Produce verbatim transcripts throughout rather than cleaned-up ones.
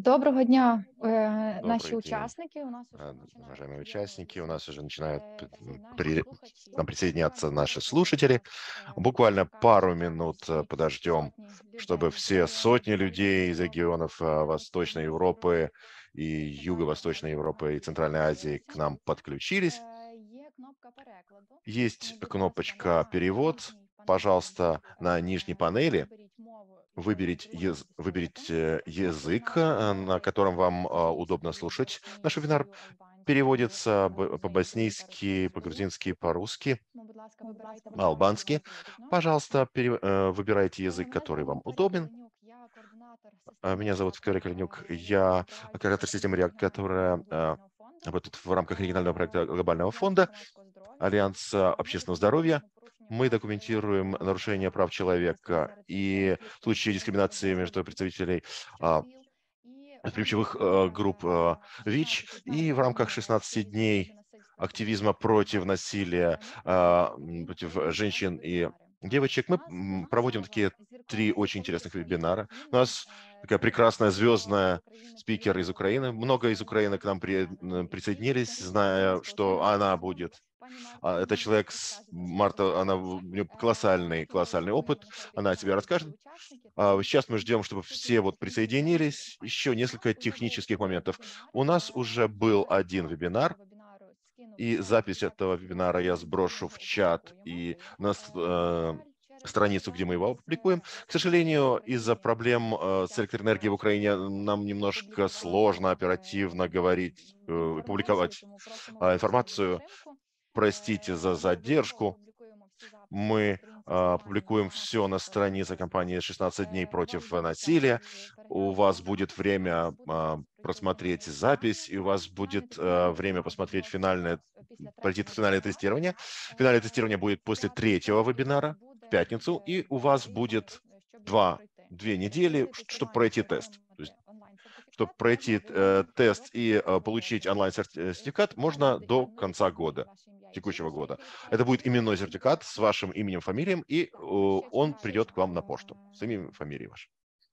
Доброго дня, э, наші Добрый день, учасники. У нас уже а, починають уважаемые участники. У нас уже під'єднуватися начинают п- е, всі м, наші при- к слухачі. нам Буквально присоединяться наши слушатели. декілька е, Буквально чекаємо пару так минут э, всі подождем, сотні чтобы людей з все районів сотни людей Західної из Європи, регионов а, е, Восточной Східної Європи Европы и Юго-Восточной Европы и Центральной починають Азии к залетіти. нам подключились. Е, Є кнопка перекладу, тому, Есть будь ласка, кнопочка на «Перевод». нижній панелі Пожалуйста, на нижней е, панели виберіть мову, якою выберите, ви ез- хочете слухати. выберите Із язык, нашої а, на мови котором вам е, а, удобно англійською, слушать наш вебинар. боснійською, албанською, Переводится е, б- грузинською та по-боснийски, російською. по-грузински, по-русски, Тому, будь ласка, вибирайте мову, яка вам по-албански. зручно. Пожалуйста, пере- э, выбирайте Е, язык, Мене который звати вам Вікторія удобен. Каленюк, я координатор А, системи Меня зовут Реактор. Виктория Калинюк. Е, Я Я в проєкті оператор системы React, регіонального которая а, глобального фонду работает в рамках регионального проекта е, глобального Альянсу фонда громадського здоров'я. Альянс а, Е, Ми общественного здоровья. документуємо порушення Мы прав чоловіка документируем та нарушения прав е, человека дискримінацію и серед случаи представників дискриминации между вразливих представителей а, часів. І ключевых протягом э, групп э, е, ВИЧ. шістнадцяти И в рамках днів е, шестнадцати активізму проти дней насильства проти активизма жінок та против жінок в насилия Україні ми а, м, против організовуємо женщин такі и вебінари. девочек, У мы нас м, проводим багаторазова такие три зіркова очень интересных спікерська від вебинара. У України. нас Е, такая Дуже прекрасная багато з звездная України спикер из приїхало Украины. на Много из цей Украины к нам при- вебінар. м, І присоединились, сьогодні у зная, нас что голосуюча она Марта. будет. Пані Марта, А, ви Это можете человек, с- розкажете, що ви Марта, она, зробите. у нее Е, колоссальный, Поки ми колоссальный опыт, очікуємо, нехай она о себе під'єднаються всі расскажет. учасники, А, тому Сейчас мы м, ждем, чтобы все слухайте вот інформацію присоединились. буквально Еще зараз. несколько У нас уже технических три моментов. вебінари. У нас Е, уже был Я один час до цього вебинар, вебінару скину в и чат, запись і этого також вебинара буде я лінк, де ми сброшу в його чат опублікуємо. и на с- Е, На э, жаль, через страницу, где мы его складності з опубликуем. К електроенергією в сожалению, из-за Україні проблем нам э, с электроэнергией в тяжко Украине сьогодні нам немножко опублікувати сложно е, оперативно говорить э, и інформацію, публиковать тому просимо а, вибачення за информацию. затримку. Простите Е, за Ми обов'язково задержку. опублікуємо всі записи на Мы сторінці а, компанії публикуем Реактор все на странице Укрпошта. компании шестнадцать дней Е, Вам против э, буде час насилия. е, У переглянути вас ці будет записи. У вас время буде а, час просмотреть пройти запись, фінальний и у вас фінальне будет э, тестування время та посмотреть відноситься финальное, е, після пройти третього финальное вебінару. тестирование. Финальное тестирование Е, будет после третьего Втратити час вебинара в буде пятницу, е, и у два вас тижні, будет е, щоб його два, пройти. две недели, Розподілити ці чтобы матчі пройти та тест. То есть, отримати чтобы онлайн-сертифікат можна пройти до э, кінця тест року и э, текущого получить року. онлайн-сертификат Сертифікат можно буде до конца іменний, года, ваше ім'я і текущего прізвище, года. які ви Это вказуєте будет в именной сертифікаті. сертификат с вашим именем, фамилией, и э, Так, ми ще он чекаємо. придет к вам на почту с именем и е, фамилией вашей.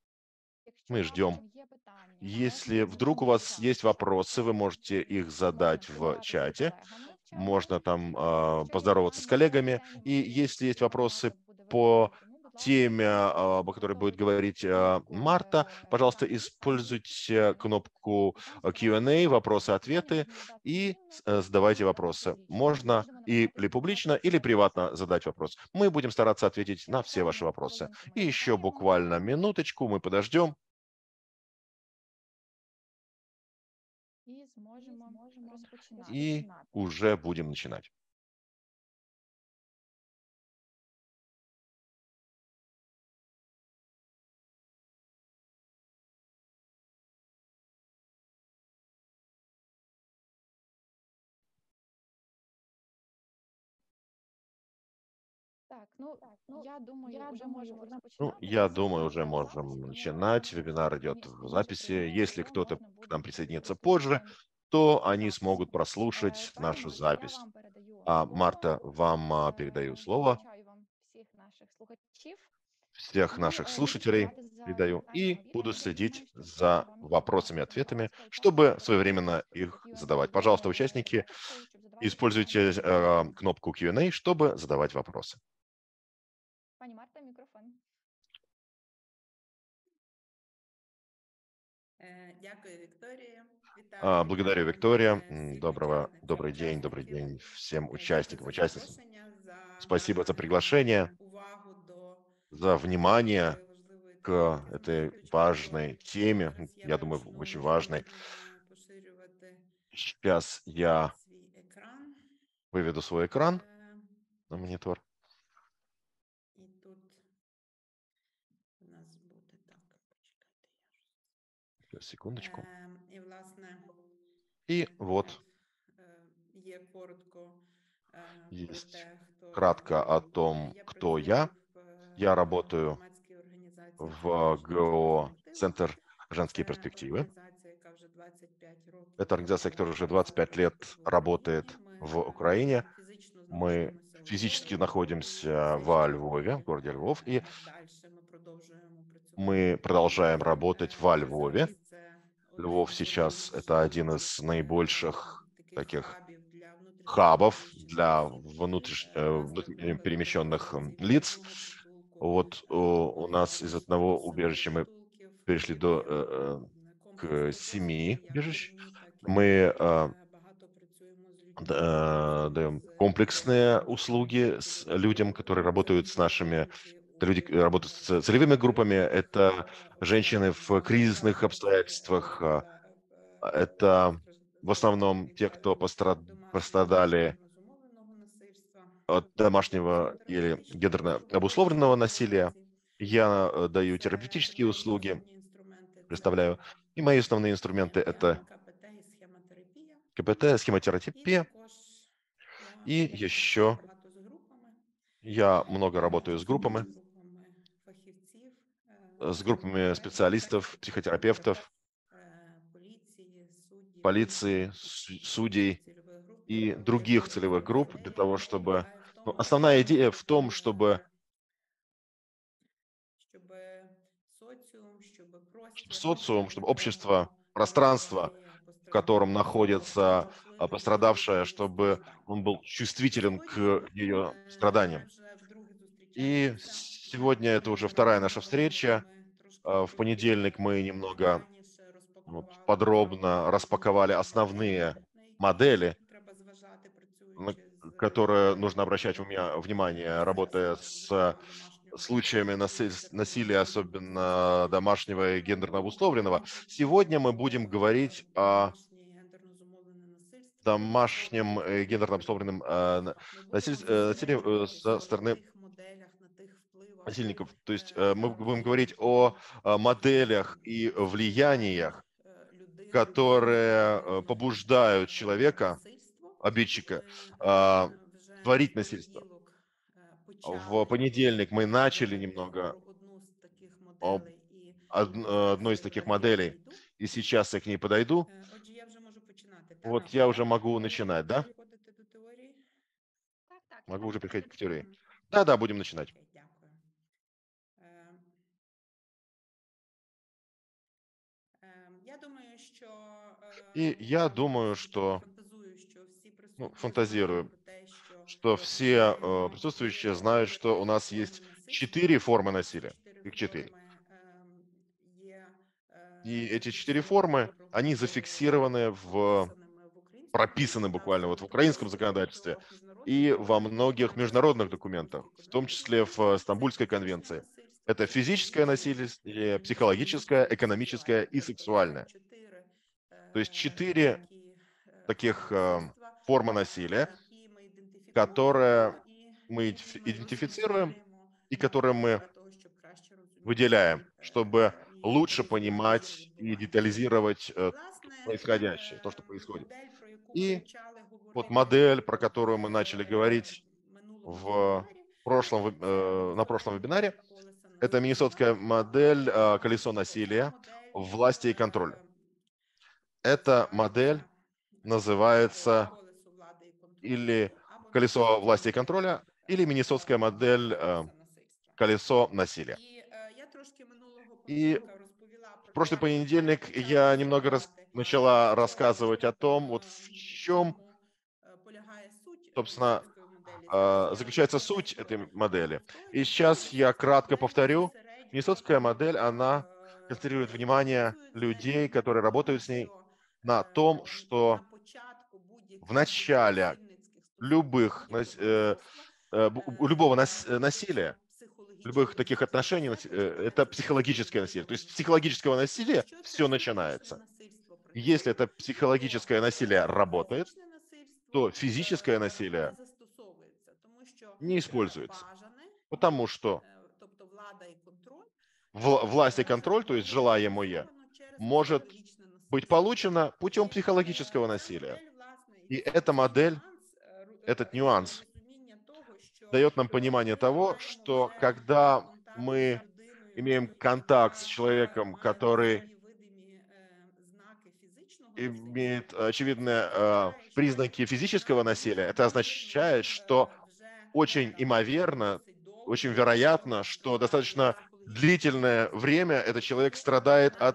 Якщо Мы ждем. раптом є питання, Если можете вдруг у будь-який вас час есть вопросы, вы можете их можна задать в спілкуватися з чате, колегами в чаті. можно там Е, а, Якщо є поздороваться с питання по коллегами. темі И если есть можливості, яку вопросы Марта буде по вивчати, тому, будь ласка, теме, а, використовуйте о которой будет використовуйте говорить а, кнопку Марта, е, пожалуйста, питання відповіді, используйте кнопку і там а, вказуйте Q and A, ваше запитання, вопросы-ответы, можна задати и анонімно, с- э, задавайте можна задати вопросы. публічно. Ми Можно можемо и- намагатися или надати публично, всі или вопроси. приватно задать вопрос. Мы будем стараться ответить на все ваши Буквально вопросы. хвилинку ми И еще чекаємо. буквально минуточку мы подождем. І зможемо розпочинати. И уже будем начинать. Так, ну я думаю, вже можемо Ну, розпочинати. я Нас думаю, багато уже в записі, можем тому начинать. Вебинар идет ні- в інші записи. країни Если СНГ кто-то можна к нам буде присоединится позже, розподілити то они запис. смогут Е, прослушать Пані нашу Марта, я запись. вам передаю А, слово. Марта, вам а, передаю Е, слово. Вибачаю вам всіх наших слухачів. Всех І наших е, буду слушателей слідкувати за передаю. И запитаннями буду відповідями. следить Думаю, що всім за вам відома вопросами-ответами, інформація, яка чтобы є своевременно з их Q and A задавать. Пожалуйста, є участники, кнопкою, щоб задавати используйте питання. э, кнопку Q and A, чтобы задавать вопросы. Пані Марта, мікрофон. Е, Дякую, Вікторія. А, Вітаю, Благодарю, вітаю Виктория. е, М, всіх Доброго, учасниць і добрый день, добрый учасників. день всем Е, Дякую участникам, за участницам. запрошення, за Спасибо за е, приглашение, увагу до за е, внимание такої важливої теми, к яка з моєї этой точки зору важной теме. зараз є Я думаю, першою. очень важной. Можливо, не поширювати Сейчас я свій екран. выведу свой экран Е, на монитор. І тут у нас буде так. Почекайте, я ж. Сейчас, секундочку. Е, І, власне, И Е, вот е, Є коротко е, про есть те, хто кратко я. о Е, том, Я кто я. працюю в Я е, работаю громадській організації в Центр жіночої ГО перспективи. «Центр женские Це перспективы». організація, яка вже двадцять п'ять років Это организация, е, которая уже двадцать працює пять лет тут в Україні. работает Ми в е, Украине. фізично Мы знаходимося у физически Львові і находимся все во ще Львове, в городе Львов, и е, далі ми продовжуємо працювати мы в Львові. продолжаем работать Е, во Але Львове. зараз це Львов сейчас это один из е, наибольших таких таких хабів для хабов внутрішньопереміщених для внутриш- е, э, нас, внутренне наприклад, перемещенных м, з лиц. єврейського притулку. Вот Е, э, у Є нас из також одного семи убежища мы притулків, перешли до є э, э, к комплексне семи дозвілля як в убежищ. тюрмі, так і Мы э, е, багато працюємо з людьми, які д- працюють даем з комплексные особами, услуги які с людям, потребують которые работают с нашими підтримки это люди, у которые работают с целевыми группами. Это е, женщины обставинах в кризисных безпеки, е, обстоятельствах. э, страда- е, Это в основном те, постраждалих кто від пострад- домашнього і пострадали гендерно зумовленого насильства, от домашнего или психотерапевтичне гендерно обслуговування обусловленного в насилия. громаді. Я э, даю Це терапевтические такі услуги, основні інструменти. Це представляю. И мои основные инструменты — это КПТ і схемотерапія. КПТ, І схемотерапия. також я И я працюю еще багато з групами, я много е, работаю с группами, з групами фахівців, э, с е, группами специалистов, психотерапевтов, е, поліції, суддів, полиции, інших су- інших судей цільових груп для и того, щоб других целевых основна групп для того, ідея чтобы... полягає в Ну, тому, основная щоб идея в том, чтобы е, щоб соціум, щоб чтобы простір, социум, в чтобы общество, якому пространство, перебуває в котором постраждала особа, находится було а, вплинуто пострадавшая, з її чтобы страждань. он был чувствителен к Сьогодні ее е, ми страданиям. вже вдруге И зустрічаємося. сегодня это уже вторая наша встреча. Ми трошки А, В понедельник мы е, немного детальніше вот, розпакували подробно основні распаковали моделі, основные на які модели, треба зважати, на працюючи з которые нужно обращать е, вмя- внимание, работая насильством, с зокрема домашнього случаями насильства, насиль- гендерно насилия, зумовленого особенно насильства. домашнего и гендерно Тому обусловленного. Сегодня мы будем про говорить о домашнє і гендерно зумовлене насильство домашнем застосоване э, в гендерно Україні. обусловленном э, на- Ми будемо насиль- э, насилии э, со зосереджуватися на стороны тих моделях, на тих впливах, насильников. То есть э, мы е, будем говорить які о э, е, моделях и спонукають влияниях, е, людину которые э, вчиняти побуждают е, человека, насильство. обидчика, Ми а, е, вже творить в насильство. понеділок е, В почали понедельник мы начали говорити немного про одну з таких об моделей, і од- е, э, зараз одной я из таких до неї моделей, підійду. и сейчас я к ней подойду. Е, Отже, я вже можу починати, так? Вот я уже могу Можемо начинать, да? переходити до теорії? Могу уже переходить к теории. Мгм. Да-да, будем начинать. Окей, дякую. Е, е, Я думаю, що е, И я думаю, собі что, фантазую, що всі ну, присутні знають фантазирую, про те, що что ми все э, маємо присутствующие чотири знают, что у нас форми есть насильства. четыре формы І ці насилия. чотири Их четыре. форми ем, є И е, эти четыре зафіксованими, формы, они зафиксированы в, прописаними в українському прописаны буквально вот законодавстві, в украинском прописані в законодательстве багатьох міжнародних и во документах, многих зокрема в международных Стамбульському документах, в статуту том прав числе в людини. э, Це Стамбульской фізичне конвенции. насильство, Это физическое психологічне, насилие, економічне психологическое, і экономическое сексуальне. и Тобто це сексуальное. чотири То есть е, четыре такі е, таких форми э, насильства, формы е, насилия, які ми ідентифікуємо которые і мы які идентифи- ми идентифицируем розширюємо и которые е, мы для того, щоб краще розуміти выделяем, чтобы е, і лучше деталізувати, що понимать и відбувається. детализировать э, Власне, происходящее, то, что е, происходит. модель, про яку ми И почали вот говорити модель, про которую мы начали в говорить минулому в вебінарі, прошлом, е, веб- це э, на прошлом мінісотська вебинаре, модель колеса это насильства. миннесотская модель э, колесо Е, Ця насилия, модель власти и контроля. е, Эта модель називається або называется колесо влади і контролю, или або колесо мінісотська власти и модель контроля, или е, миннесотская модель э, колеса насильства. колесо насилия. І е, я трошки минулого И понеділка розповіла про в прошлый те, як понедельник почали я немного рас- розглядати, начала в чому, рассказывать о том, вот в ем, в чем, чому е, полягає суть собственно, мінісотської моделі. Зараз э, я заключается суть этой коротенько модели. И повторю. сейчас я Мінісотська кратко модель повторю. зосереджується Миннесотская модель, она концентрирует е, внимание фокусується людей, которые на тому, работают с ней, що на том, е, на что початку в будь-яких начале насильницьких стосунків, любых, нас- будь-якого э, насильства, э, бу- у любого нас- э, е, насилия, це психологічне любых таких насильство. отношений, Все нас- э, это починається з психологическое насилие. То есть с психологічного психологического насильства. насилия Якщо це все психологічне начинается. насильство Если працює, это психологическое то насилие е, работает, фізичне насильство то физическое е, насилие не застосовується, тому що не е, используется. бажане, Потому что е, тобто влада і контроль, вла- власть и е, контроль, то есть буде желаемое, реалізовано через может психологічне быть насильство. получено путем І психологического е, ця насилия. модель, власне, И і эта цей модель, нюанс е, ру- е, этот дає нюанс розуміння того, що дает нам коли понимание ми того, маємо что вже е, когда контакт з мы людиною, имеем контакт с яка е, человеком, має который виразні видимі е, знаки фізичного имеет насильства, очевидные це э, означає, що признаки физического вона насилия, дуже это ймовірно означает, что е, вже очень там имоверно, досить довго очень е, вероятно, что страждає від достаточно психологічного длительное насильства. время этот человек І е, страдает от навіть якісь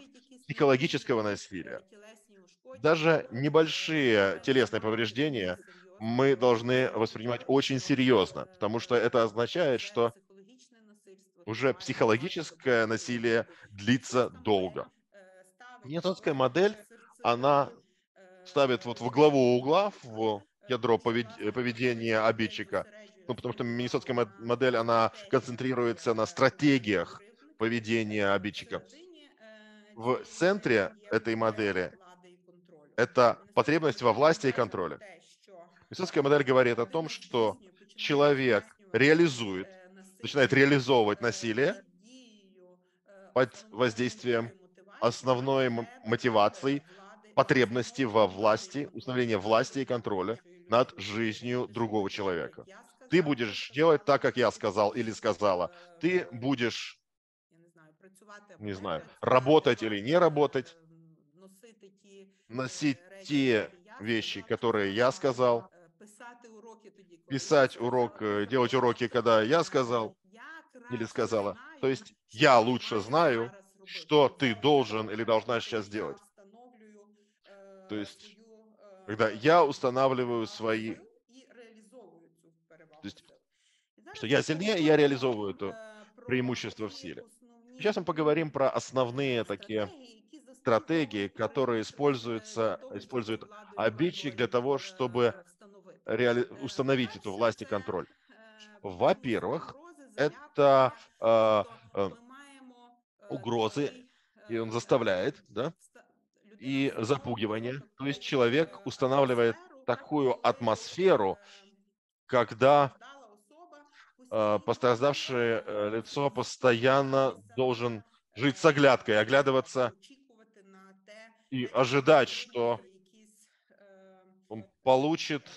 психологического і насилия. е, тілесні ушкодження, Даже небольшие е, телесные мають дуже повреждения серйозні мы должны наслідки, воспринимать е, очень що серьезно, е, потому что это означает, це что психологічне насильство, то уже має тривати психологическое подовжений насилие період. длится Ньютонська модель долго. е, ставить Ньютонская чоловік модель, е, она серцевиною ставит вот е, во главу своєї угла, логіки. в Е, ядро Тут же, повед- э, власне, поведения ньютонська модель обидчика, зосереджує ну, потому что свою миннесотская увагу мо- на модель, она стратегіях концентрируется на е, поведінки стратегиях кривдника. поведения Е, обидчика. Всередині е, В цієї моделі центре є этой потреба модели влади і контролю. это Міннесотська потребность во модель власти и говорить про контроле. те, що Исламская е, модель говорит о том, людина что здійснює, починає человек здійснювати реализует, е, начинает насильство реализовывать е, насилие під дією е, под основної воздействием мотивної мотивації основной м- потреби мотивации, е, влади, потребности во встановлення влади і власти, контролю установления над власти и життям контроля іншої над людини. Ти жизнью будеш другого робити так, як человека. я Ты сказав, або будешь делать сказала, так, как я ти сказал или будеш сказала. Ты е, будешь, я не знаю, працювати або не не знаю, працювати, работать или не работать, е, носити ті носить е, речі, те які я вещи, сказав, которые я сказала, сказал, е, писати уроки тоді, коли я писать сказав урок, або э, делать зробила. уроки, когда я Е, сказал Я или краще сказала. То знаю, есть що я ти лучше маєш знаю, зараз робити. что Тобто ты в цей должен или момент, должна коли сейчас я делать. встановлюю То е, есть, свою когда е, я устанавливаю перевагу свои, сил і реалізовую цю то перевагу есть, сил. І зараз что ми я сильнее, и я поговоримо реализовываю это е, про преимущество в ті силе. Сейчас основні мы поговорим про е, основные такие стратегії, які стратегии, застосовують которые навіть е, для используются, того, щоб цю использует владу і обидчик для контроль того, чтобы е, встановити. реали- Е, установить эту По-перше, власть и це контроль. е, примус, Во-первых, погрози, это залякування. э, Тобто э, ми маємо е, угрозы, такий и он е, заставляет, да, ста- людина и встановлює запугивание. То есть таку человек е, устанавливает атмосферу, такую коли атмосферу, е, когда постраждала особа э, постійно пострадавшее э, е, лицо постоянно намагатися должен жить с оглядкой, е, оглядываться очікувати на те, и начебто від ожидать, людини что якісь е, он е, получит,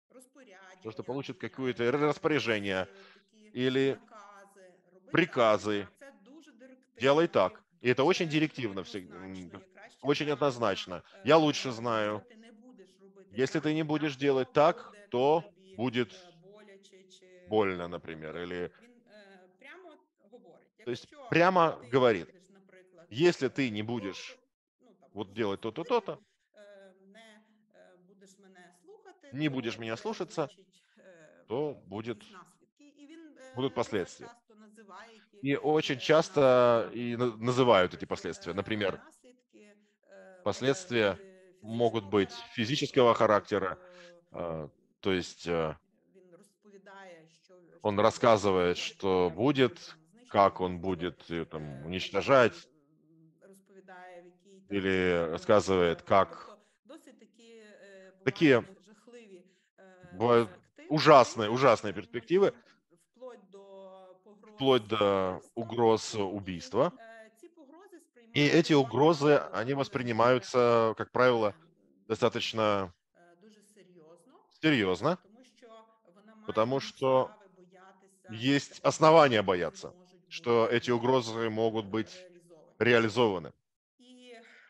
что, что розпорядження, получит е, какое-то якісь распоряжение е, такі или накази. Роби так, приказы. це дуже Делай директивно, так. И это очень дуже директивно, всег- неоднозначно. м, Я краще очень знаю, однозначно. Я лучше е, якщо знаю. ти не будеш робити Если так, ты не будешь делать то так, буде то тобі будет е, боляче чи больно, е, например. тобто Или, він е, прямо говорить, то есть якщо прямо ти не говорит, будеш, наприклад, если ты е, не то, будешь то ну там вот щось делать то-то, робити, то-то, е, не е, будеш мене слухати, не будешь то меня е, слушаться, значить е, то будет, якісь наслідки. І він будут е, дуже последствия. часто називає, які И очень е, наслідки часто и можуть на- бути. называют эти последствия. Е, Например, Наслідки е, можуть последствия бути могут фізичного быть характеру, физического е, характера, тобто а, то есть а, він розповідає, що, он що він буде робити, рассказывает, як что як буде будет, там как знищувати он будівлю, будет ее там е, уничтожать, м, розповідає, в який там или спосіб може це рассказывает, робити. как Тобто досить такі е, такие бувають жахливі е, бывают перспективи, ужасные, ужасные е, перспективы, значить, вплоть до вплоть погроз до вбивством. угроз І убийства. е, ці погрози И эти сприймаються угрозы, багато они дуже воспринимаются, как правило, е, достаточно е, дуже серйозно, е, серьезно, тому що вона має потому что підстави боятися, що есть такі основания угрози бояться, можуть что бути эти угрозы могут е, быть реалізовані. реализованы. І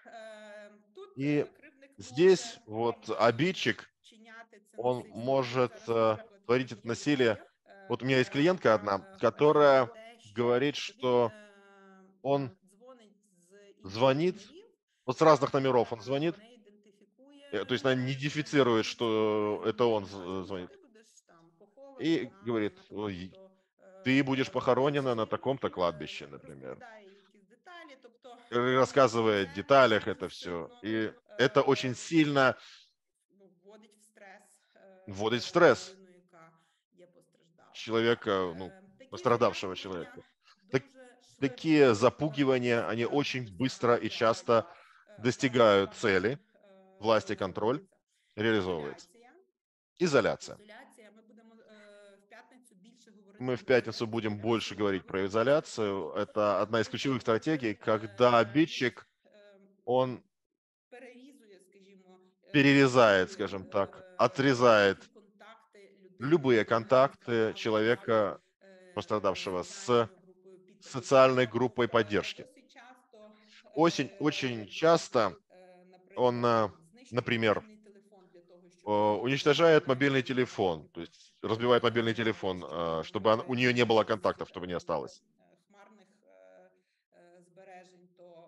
е, тут И е, кривдник здесь може вот е, обидчик, чиняти це он насильство. От может зараз, э, наприклад, в творить мене это є насилие. клієнт, е, Вот у меня есть клиентка яка одна, е, говорить про которая те, що говорит, він что е, он дзвонить з інших звонит, номерів. вот с разных номеров он Е, звонит, Не ідентифікує, э, то есть она не не идентифицирует, ідентифіцировує что это номери, он і каже: з- ну звонит, ти будеш там похований и на, говорит: на «Ой, такому-то ты будешь е, похоронена на кладовищі. таком-то Е, кладбище, например». Розповідає якісь деталі, тобто И е, рассказывает в це деталях дуже это все. сильно И это е, очень сильно ну, вводить в стрес вводит в е, стресс людину, яка є постраждалою. человека, ну, Е, Такі пострадавшего залякування человека. Так- дуже швидко такие можуть запугивания, они очень быстро и досягатися часто е, достигают перемоги, цели, е, власть и контроль, реалізовуються. реализовывается. Ізоляція. Изоляция. Ізоляція. Ми будемо е, в п'ятницю більше говорити Мы в про пятницу ізоляцію. будем Я больше наголошую говорить на про тому, що изоляцию. е, Это одна из кривдник ключевых стратегий, когда е, від обидчик, е, он перерізує, скажімо, е, перерезает, любі скажем так, е, отрезает будь-які контакти людини, любые яка не контакты постраждала, далі человека, е, пострадавшего, с соціальною групою підтримки. социальной группой Е, поддержки. Досить часто Очень, е, очень він, часто е, он, наприклад, э, там знищує например, мобільний телефон для того, щоб э, уникнути уничтожает мобильный контактів телефон, то е, есть разбивает мобильный е, телефон, щоб э, там чтобы он- у нее не было без контактов, е, чтобы не осталось. е, хмарних е, е, збережень, то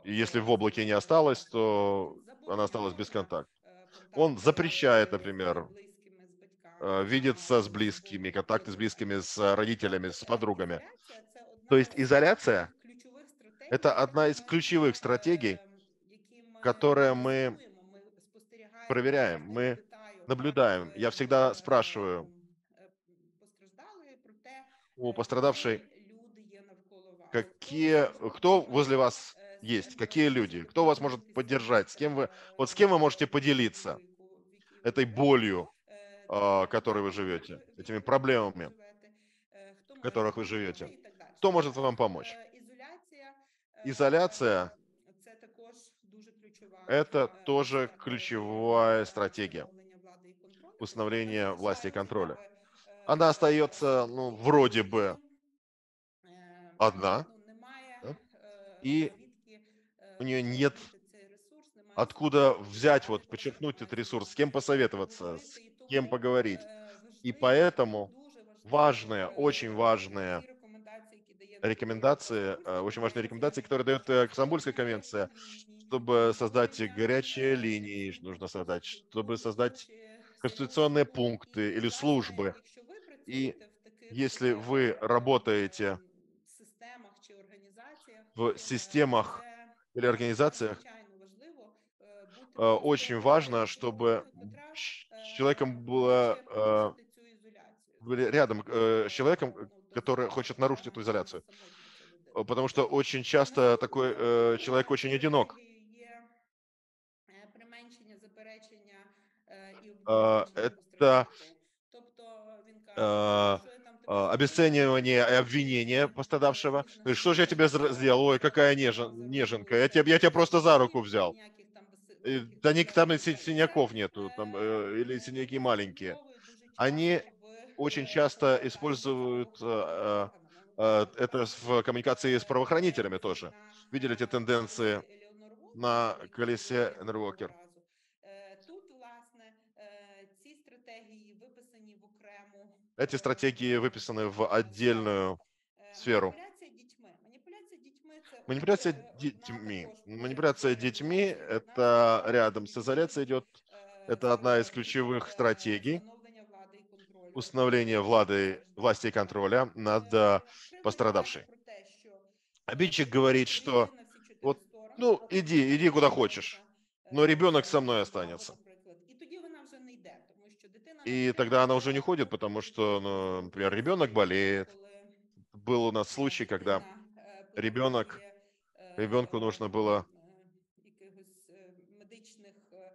И если в е, облаке не заборонює, осталось, то м, она осталась без забороняє контакта. е, Он запрещает, контакти з например, близькими, з э, батьками, видеться с мамою, близкими, або контакты с подругами. близкими, с родителями, Тобто с е, подругами. ізоляція це То одна есть з изоляция таких ключових — это стратегій, одна из які ми, ключевых стратегий, е, які ми которые мы аналізуємо, ми спостерігаємо. Я проверяем, завжди мы питаю наблюдаем. в, Я всегда е, спрашиваю е, постраждалої про те, у е, пострадавшей, які люди є навколо вас, хто какие, кто можливо, возле вас е, з есть, ким ви какие люди, можете кто вас поділитися может поддержать, с кем вы, вот с е, кем вы можете болю, поделиться яку, в якій ви этой живете, болью, е, а, тими которой вы проблемами, живете, в этими яких, в яких ви проблемами, живете, е, хто в може которых вам вы допомогти живете. і так далі. Кто может вам Тому помочь? е, ізоляція е, Изоляция це також дуже — ключова это е, тоже стратегія ключевая е, стратегия встановлення влади і контролю. Вона установления власти и залишається контроля. якби Она е, остается, ну, одною, вроде і бы е, одна, ну, немає да, е, и звідки у е, нее нет почерпнути цей ресурс, немає откуда звідки взять, взяти вот, потреби, подчеркнуть немає этот з ресурс, ким с кем е, посоветоваться, с поговорити. І кем тому поговорить. е, И важливо, поэтому дуже важливо важные, очень е, ті важные рекомендації, які дає, наприклад, рекомендации, э, Стамбульська очень важные конвенція, рекомендации, которые дает щодо э, Стамбульская створення конвенция, гарячих ліній, чтобы создать створення горячие е, линии, нужно конституційного создать, чтобы суду создать чи конституционные суду. І, пункты или власне, службы. якщо ви И працюєте в таких если вы суттєвих работаете ем, системах чи організаціях, в е, системах це или е, организациях, надзвичайно важливо е, бути э, очень важно, простою чтобы особою, котра ч- с человеком е, было хоче э, порушити цю ізоляцію, были тому рядом що э, с человеком, е, э, ну, который дозволяє хочет нарушить эту перевагам, що не изоляцию. самотня ця людина. Э, Потому что очень Е, часто такой Наступною э, человек ключовою очень одинок. стратегією є е, применшення заперечення е, і Э, обвинувачення Это постраждалої. Тобто він каже, ну э, що я там тебе э, зробив, обесценивание и е, ти обвинение е, пострадавшего. ніжна То есть, что же я тебе зра- сестричка, сделал? Ой, нічого какая ти не нежен- мав за неженка. виною, Я тебя, я ніяких тебя просто за руку синяків, взял. ніяких там без- Э, великих Да не, проблем там і и так си- далі. І це синяков нету, там, е, э, или м, синяки маленькие. використовують дуже Они часто в очень е, часто комунікації з используют э, правоохоронними органами. Ми э, бачимо это там в коммуникации с е, правоохранителями тенденції тоже. на Видели эти е, колесі тенденции Елеонор Вокер, на про які колесе говорили минулого Энервокер? разу. Е, Тут, власне, е, ці стратегії виписані в окрему Эти стратегии е, выписаны в сферу. отдельную Е, сферу. Маніпуляція дітьми. Маніпуляція дітьми це од- Манипуляция е, одна детьми. також Манипуляция пріоритетна детьми — ізоляція, одна з это рядом с изоляцией найефективніших идет. е, Это одна из стратегій ключевых е, стратегий встановлення влади і контролю установления над влады, власти и постраждалими. контроля над э, Е, Кривда каже пострадавшей. про те, що е, Обидчик потрібно говорит, что прийти на всі чотири вот, сторони, ну, иди, иди куда домовитися хочешь, но е, ребенок з со мной людьми, або, останется. наприклад, і тоді вона вже не йде, тому що дитина не И тогда она уже не витримує, ходит, потому что, ну, зв'язку например, із ребенок е, болеет. коли Был у нас е, случай, когда дитина е, ребенок, потребує ребенку е, нужно было, е, якихось е, медичних, е,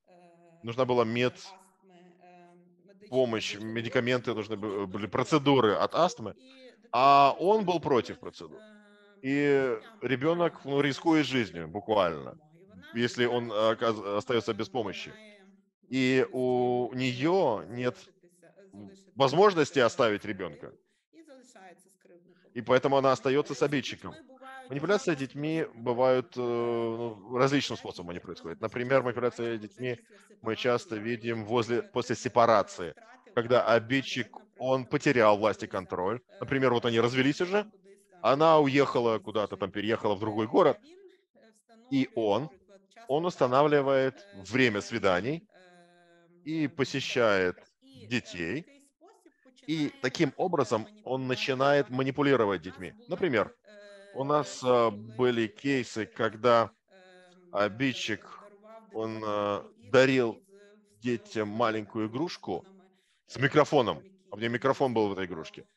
е, нужна была наприклад, мед, астми, е, медич, помощь, медичного медикаменты догляду, нужны він бы- были, дуже проти процедуры от цього, астмы, і дитина а он просто был против якби процедур. е, И життям ребенок, ну, рискует забезпечує жизнью цієї буквально, допомоги. І вона если он втративши оказ- її, остается е, без помощи. немає И можливості у е, нее нет залишитися, е, залишити возможности е, оставить цю ребенка. родину і залишається з кривдником. И поэтому она остается с Маніпуляції обидчиком. дітьми бувають Манипуляция багато детьми способів. бывают э, Е, ну, различным Маніпуляції способом они дітьми ми происходят. дуже Например, часто манипуляция бачимо вже детьми після мы часто сепарації, коли видим возле, діти после внаслідок е, сепарации, втрати когда влади і обидчик, контролю, наприклад, он там потерял власть и роз'їхалися, контроль. Например, вот е, они развелись роз'їхали уже, кудись там она в інше уехала місце куда-то там, жити, переехала в другой е, а город, він е, и встановлює, он, наприклад, час он побачень устанавливает е, время з свиданий е, и е, дітьми. посещает І е, в детей, такий спосіб и починає таким е, образом он начинает маніпулювати. манипулировать У нас детьми. були Например, у е, нас кейси, э, коли были кейсы, вчитель когда ем, обидчик, дар- дарував он дитині э, гру іграшки дарил з детям встановленими маленькую игрушку мікрофонами, с е, микрофоном, а у нее які микрофон был в этой можливо игрушке,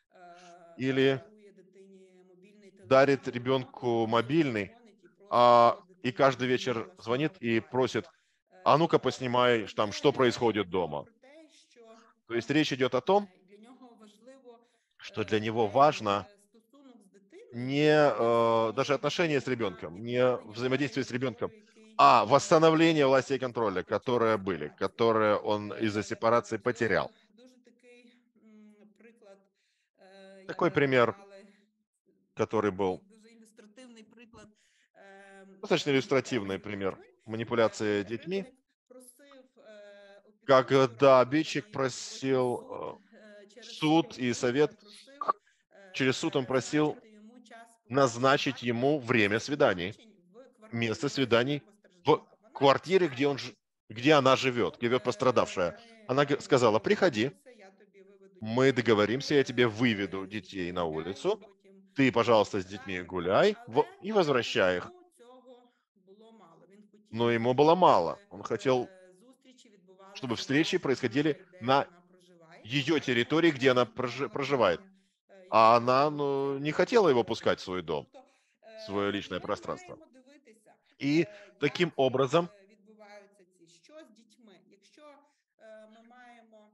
е, или дарує дитині мобільний дарит телефон, і вона ребенку кожен вечір мобильный, дзвонить і просить, а, щоб и дитина каждый вечер познімала, що звонит и відбувається. просит: а ну-ка Е, поснимай, ш- там, что Це происходит говорить дома. про те, що То есть речь идет о том, е, для нього важливо что для е, него не важно е, стосунок з дитиною, не не э, даже взаємодія отношения дитини, с а ребенком, не відновлення влади і взаимодействие с контролю, ребенком, який а е, восстановление власти и контроля, втратив під час которые были, сепарації. которые он из-за Е, сепарации Тут потерял. е, дуже такий м, приклад, е, Такой е, пример, навели, который такий был дуже ілюстративний приклад е, достаточно е, иллюстративный маніпуляції пример дітьми, е, манипуляции коли детьми, кривдник просив е, опіку, когда раду, обидчик і потім просил суд э, е, через суд суд и він совет, е, просив через суд он е, просил назначити йому час побачень назначить батька ему і время час свиданий. побачень в место квартирі, де вона свиданий в постраждала. Вона квартире, где, знає, он, ж- где она живет, где живет е, пострадавшая. ми Она г- е, сказала, приходи, домовимося, я тобі виведу мы дітей, договоримся, я тебе выведу е, зі детей мною на гуляй, улицу, потім ты, е, пожалуйста, с детьми забирай. гуляй Але в- и возвращай их. йому цього було мало. Він хотів, Но ему было щоб мало. Он хотел, е, зустрічі чтобы відбувалися встречи там, происходили е, де на вона проживає. ее Тому территории, где це она була прожи- проживает. питання, е, А яке она, вирішувалося ну, не хотела его пускать в свой вдома. дом, Тобто в е, свое личное ми пространство. маємо дивитися, И е, таким як образом, е, відбуваються ці, що з дітьми. Якщо е, ми маємо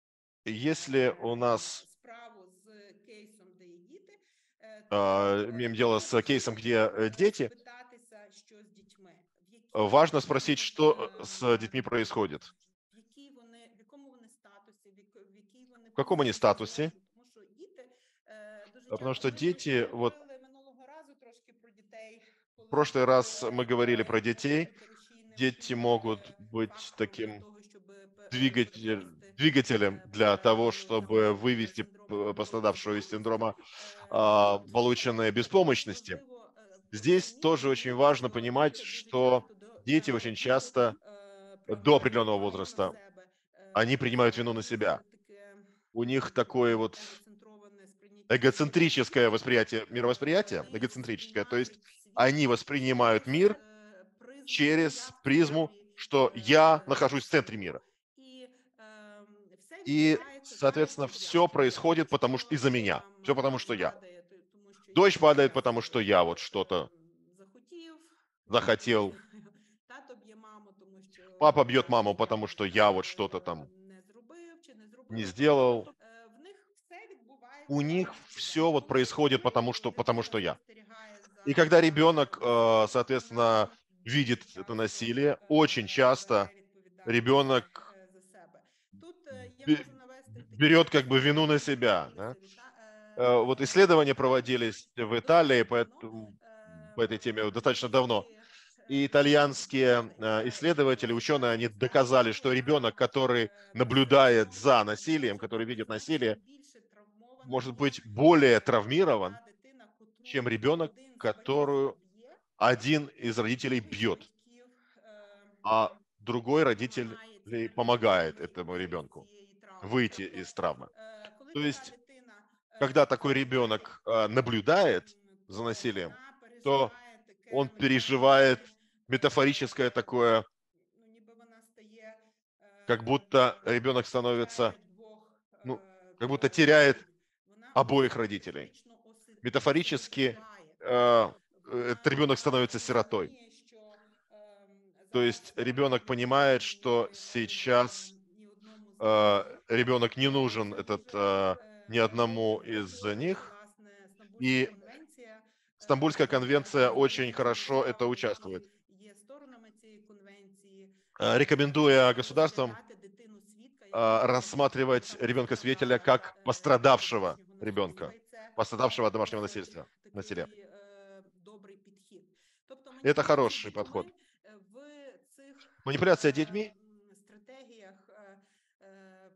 если у нас справу з кейсом, де є діти, е, то а, е, имеем дело с кейсом, где важливо э, дети, спитатися, що з дітьми, в якій важно вони, спросить, что е, с детьми происходит. в якій вони, в якому вони статусі, в яко- в якій вони В каком они позиції статусе? зараз. Тому що діти е, дуже Потому часто что ми дети, тут вот говорили минулого разу трошки про дітей, коли в прошлый раз говорили, мы говорили е, про можуть детей. бути рушійним Дети могут е, быть фактором для таким того, щоб п- е, двигатель, перевести двигателем е, для того, постраждалу чтобы з е, вывести синдрому п- глибокої пострадавшего из самотності. синдрома Е, а, Тут полученной також беспомощности. важливо е, Здесь тоже розуміти, очень розуміти, важно що понимать, діти дуже что часто до дети певного очень віку часто е, до приймають определенного вину на возраста себе, они е, принимают вину на через себя. таке У них м, такое вот егоцентроване сприйняття эгоцентрическое світу. восприятие, Е, мировосприятие, Вони эгоцентрическое. То есть сприймають світ они воспринимают через мир е, призму через я в призму, центрі что я е, нахожусь в центре всього, мира. і ем, все И, відбувається соответственно, знаючи все як. происходит потому что Якщо из-за меня. там Все потому дощ что я. падає, то тому що я Дождь падает, зараз потому что я вот е, что-то захотів, захотел. не знаю, тато б'є маму, тому що Папа я бьет маму, там потому что я вот е, что-то там не зробив чи не не зробила. Тобто сделал. е, в них все У відбувається них щоденно. все вот Тому происходит ми, потому коли что, потому что дитина я. спостерігає И за когда ребенок, е, э, насиллям, соответственно, вона видит дуже это часто насилие, е, очень часто бере відповідальність ребенок е, за себе. Тут е, я бе- можу навести такі берет как бы вину на дослідження, себя. проводилися Да? в Іта- Э, е, Вот в исследования Італії проводились в Италии досить по, давно. этому- Е, по этой теме достаточно давно. Італійські И е, дослідники итальянские довели, э, е, исследователи, що ученые, они досить доказали, часто что ребенок, который е, наблюдает за посередньо насилием, може который бути видит значно насилие, більше травмованим, может ніж быть более е, травмирован, та дитина, чем котру ребенок, один з батьків которую б'є, один і из родителей другий з бьет, батьків е, а другой родитель допомагає цій ли дитині помогает вийти этому з ребенку цієї травми. выйти Тобто, из травмы. е, коли То така есть, дитина е, когда такой спостерігає, ребенок э, наблюдает м, за то насилием, вона то переживає таке он переживает метафоричне, метафорическое е, такое, ну ніби вона стає, как е, будто ребенок становится, втрачає двох, ну, е, как будто двох теряет батьків. Вона обоих родителей. метафорично оси- Метафорически осиротіває. э, Вона этот ребенок становится е, сиротой. розуміє, що ем, То зараз есть вона ребенок ні кому понимает, что ні, сейчас ем, ні одному з них э, ребенок не нужен дуже этот дуже э, е, ни одному добре из засвоює них. власне Стамбульська И конвенція. Стамбульская Е, конвенция Тому очень іншим хорошо это державам, участвует. які є сторонами цієї конвенції, Э, е, рекомендуя государствам розглядати дитину свідка як э, дитину, рассматривать яка ребенка свидетеля постраждала как е, від пострадавшего домашнього насильства. ребенка, І це пострадавшего е, от домашнего досить насильства, такий насилия. е, добрий підхід. Тобто Это маніпуляції хороший дітьми подход. е, в цих Манипуляция е, детьми м, стратегіях е, е,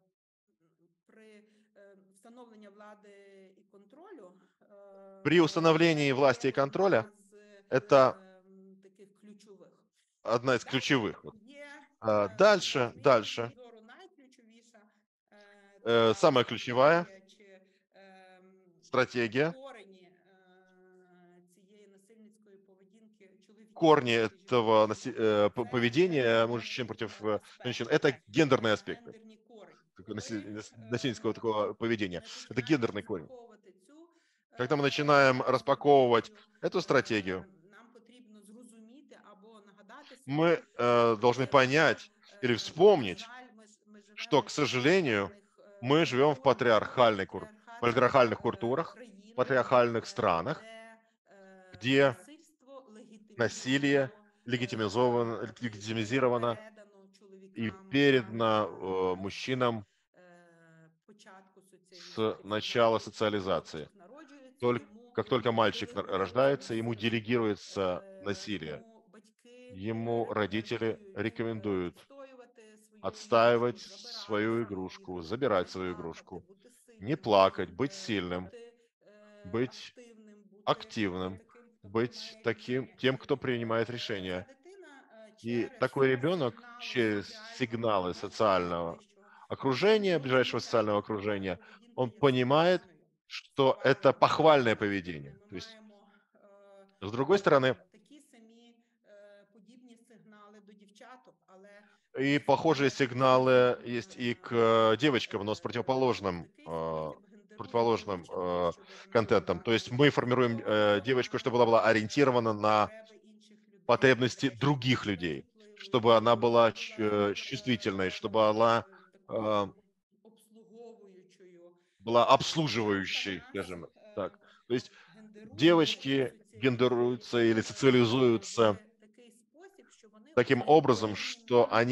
при е, встановленні влади і контролю е, при установлении це власти и є контроля одна з это ем, таких ключових. одна из Далі ключевых. Вот. є А, е, Дальше, з моєї дальше. точки зору найключовіша е, Э, така Самая ключевая стратегія чи ем, стратегия, корені е, цієї насильницької поведінки чоловіків корни проти этого жінок. наси- э, п- Це поведения гендерний мужчин против е, э, аспект, женщин, это гендерные аспекты гендерні корені. такого Коли наси- нас- е, насильницкого такого поведения. ми Это починаємо гендерный корень. розпаковувати цю Когда мы е, начинаем распаковывать стратегію, эту стратегию, е, нам потрібно зрозуміти або нагадати собі, мы э, должны що, понять е, или на вспомнить, жаль, ми, ж- ми живемо что, к в сожалению, патріархальних, е, мы живем в культурах, патриархальной кур- патріархальних, патриархальных е, культурах, країнах, патриархальных е, странах, де е, где насильство насилие легітимізовано, легитимизовано, е, і легитимизировано передано и чоловікам передано саме, э, е, мужчинам з, е, початку с соціалізації. начала Коли социализации. хлопчик народжується, Только, йому как только мальчик на- делегується рождается, ему насилля. делегируется Е, насилие. Йому батьки Ему е, родители рекомендують е, рекомендуют відстоювати свою отстаивать іграшку, забирати свою свою игрушку, іграшку, забирать не свою плакати, игрушку, бути не сильним, плакать, быть е, сильным, бути е, быть активним, бути активным, таким быть Тобто ми таким, і тем, кто принимает е, ця решения. дитина е, И через такой е, ребенок сигнали через соціального сигналы социального наслідує, що якщо окружения, зовсім ближайшего теж социального е, окружения, поведінка он є понимает, всебічною, что это повага до похвальное інших, поведение. ми То есть, маємо е, с другой стороны, такі самі е, подібні сигнали до дівчаток, але и такі похожие сигнали через сигналы есть и к э, девочкам, но с е, противоположным, такий э, спосіб гендерують противоположным дівчинку, э, щоб вона контентом. була То есть мы формируем э, орієнтована девочку, чтобы на она была е, ориентирована на потреби інших людей, на потребности те, щоб других бути людей, чутливою, чтобы она щоб вона была була ч- э, чувствительной, е, чтобы она е, э, такою обслуговуючою. была Е, Решта обслуживающей, нас скажем е, так. То есть гендерують і девочки соціалізують гендеруются или е, социализуются в такий спосіб, що вони таким образом, орієнтовані что на они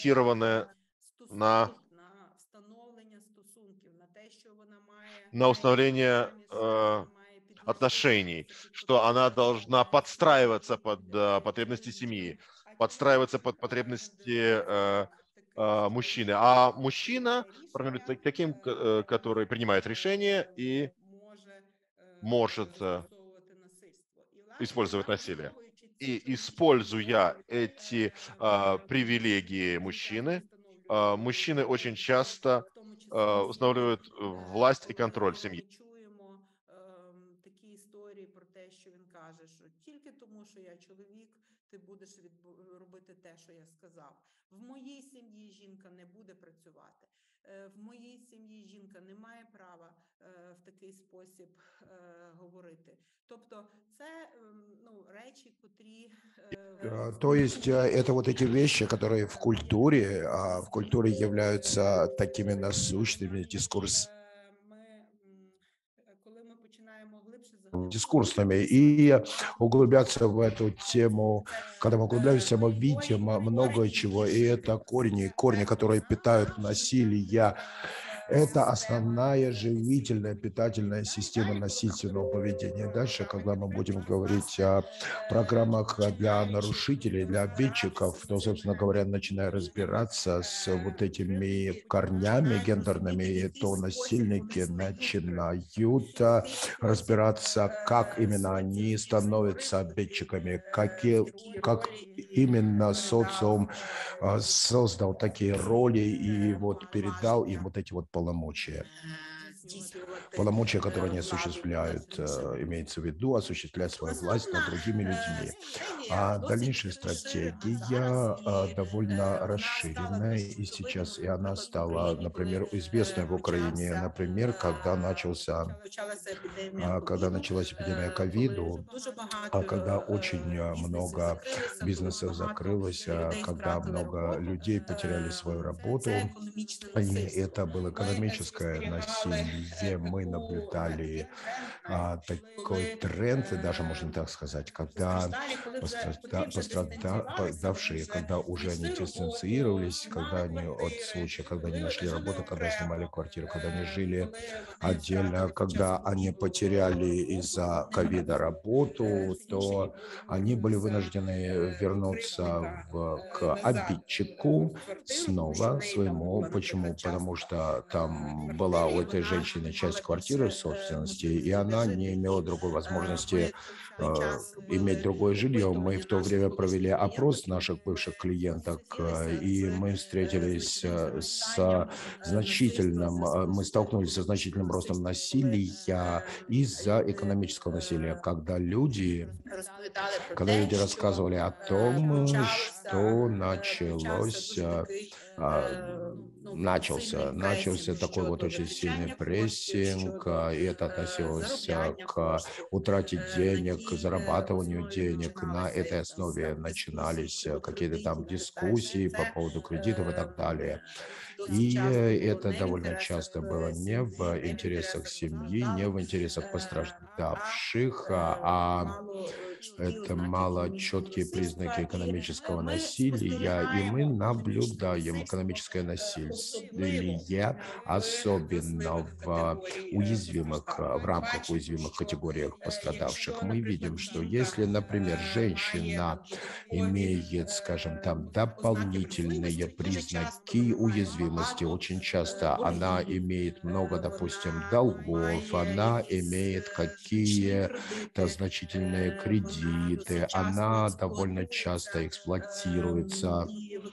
е, ориентированы на, стосунок, на встановлення стосунків, на те, що вона має на установление замість що э, вона має отношений, підлаштовуватися під что она потребу должна е, подстраиваться под э, е, потребности семьи, чоловічої, а подстраиваться чоловік под е, потребности гендерується э, такий, э, що мужчины. він А е, мужчина приймає формируется рішення, таким, к- е, э, а который не принимает решения е, и може е, может э, застосовувати насильство. І власне использовать насилие. використовуючи ці И чоловічі используя ідеї, эти е, а, мужчини привилегии дуже часто мужчины, встановлюють а, владу мужчины очень в, часто в тому числі а, в сім'ї. устанавливают Е, власть и контроль в Коли семье. ми чуємо ем, такі історії про те, що він каже, що тільки тому, що я чоловік, ти будеш відбу- робити те, що я сказав. В моїй сім'ї жінка не буде працювати. Е, В моїй сім'ї жінка не має права е, в такий спосіб е, говорити. Тобто, це ем, ну речі, котрі е, Э, в То есть э, культурі это вот эти вещи, е, которые в е, культуре, а в культуре суспільстві являются е, такими використовуються. насущными І дискурс, е, ми, м, е, коли ми починаємо глибше дискурсами. заглиблюватися И в тематику углубляться в эту гендерної тему, когда мы углубляемся, мы видим много чего, и это корни, корни, которые питают насилие. Это основная живительная, питательная система насильственного поведения. Дальше, когда мы будем говорить о программах для нарушителей, для обидчиков, то, собственно говоря, начиная разбираться с вот этими корнями гендерными, то насильники начинают а, разбираться, как именно они становятся обидчиками, какие, как именно социум а, создал такие роли и вот передал им вот эти вот полномочия. Полномочия, которые они осуществляют, э, имеется в виду, осуществлять свою власть над другими людьми. А дальнейшая стратегия а, довольно расширенная, и сейчас и она стала, например, известной в Украине, например, когда начался, а, когда началась эпидемия ковиду, а когда очень а, много бизнесов закрылось, а, когда много людей потеряли свою работу, и это было экономическое насилие. Мы наблюдали а, такой тренд, даже можно так сказать, когда пострадавшие, пострадавшие, когда уже они дистанцировались, когда они от случая, когда они нашли работу, когда снимали квартиру, когда они жили отдельно, когда они потеряли из-за ковида работу, то они были вынуждены вернуться в, к обидчику снова своему. Почему? Потому что там была у этой женщины часть квартиры в собственности, и она не имела другой возможности э, иметь другое жилье. Мы в то время провели опрос наших бывших клиенток, э, и мы встретились э, с значительным, э, мы столкнулись со значительным ростом насилия из-за экономического насилия, когда люди, когда люди рассказывали о том, что началось, э, а, начался, начался такой вот очень сильный прессинг, а, и это относилось а, к утрате денег, к зарабатыванию денег. На этой основе начинались а, какие-то там дискуссии по поводу кредитов и так далее. И э, это довольно часто было не в интересах семьи, не в интересах пострадавших, а, а это мало четкие признаки экономического насилия, и мы наблюдаем экономическое насилие, особенно в уязвимых, в рамках уязвимых категориях пострадавших. Мы видим, что если, например, женщина имеет, скажем, там дополнительные признаки уязвимости, очень часто она имеет много, допустим, долгов, она имеет какие-то значительные кредиты, она довольно часто эксплуатируется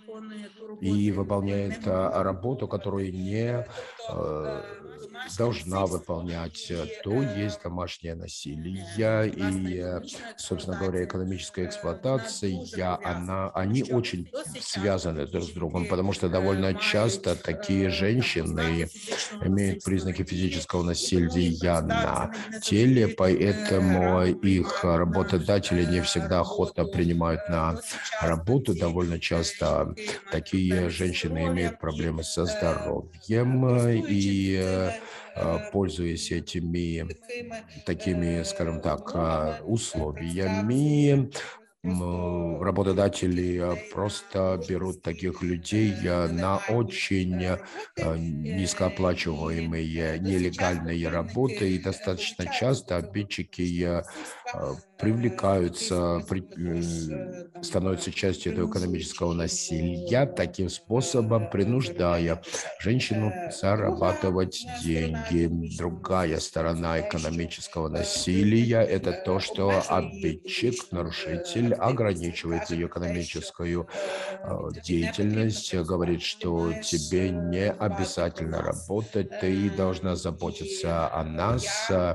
и выполняет а, работу, которую не э, должна выполнять, то есть домашнее насилие и, э, собственно говоря, экономическая эксплуатация, она, они очень связаны друг с другом, потому что довольно часто такие женщины имеют признаки физического насилия на теле, поэтому их работодатели не всегда охотно принимают на работу. Довольно часто такие женщины имеют проблемы со здоровьем, и, пользуясь этими такими, скажем так, условиями, м, работодатели просто берут таких людей на очень э, низкооплачиваемые нелегальные работы, и достаточно часто обидчики э, э, привлекаются, при- э, становятся частью этого экономического насилия, таким способом принуждая женщину зарабатывать деньги. Другая сторона экономического насилия – это то, что обидчик, нарушитель ограничивает ее экономическую э, деятельность, говорит, что тебе не обязательно работать, ты должна заботиться о нас, э,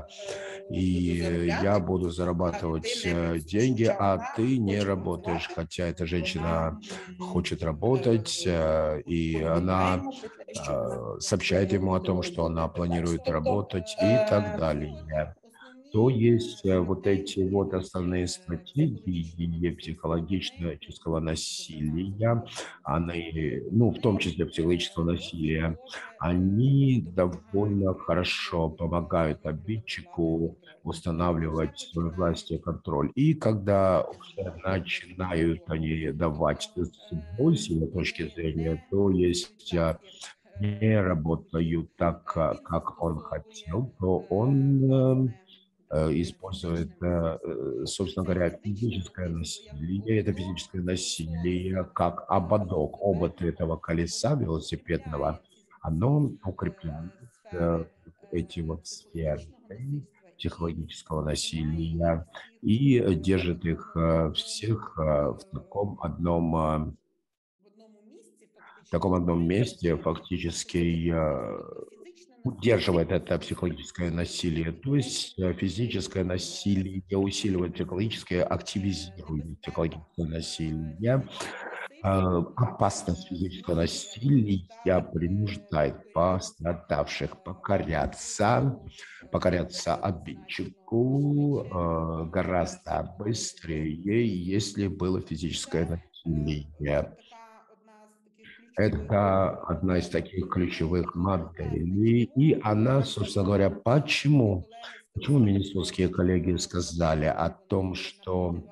и я буду зарабатывать э, деньги, а ты не работаешь. Хотя эта женщина хочет работать, э, и она э, сообщает ему о том, что она планирует работать и так далее. То есть э, вот эти вот основные стратегии психологического насилия, они, ну, в том числе психологического насилия, они довольно хорошо помогают обидчику устанавливать свою власть и контроль. И когда уже начинают они давать сбой с его точки зрения, то есть э, не работают так, а, как он хотел, то он э, э, использует, э, э, собственно говоря, физическое насилие. Это физическое насилие как ободок, обод этого колеса велосипедного, оно укрепляет э, эти вот сферы психологического насилия и держит их э, всех э, в таком одном э, в таком одном месте, фактически э, удерживает это психологическое насилие. То есть э, физическое насилие усиливает психологическое, активизирует психологическое насилие. А, Опасность физического насилия принуждает пострадавших покоряться, покоряться обидчику э, гораздо быстрее, если было физическое насилие. Это одна из таких ключевых моделей, и она, собственно говоря, почему, почему миннесотские коллеги сказали о том, что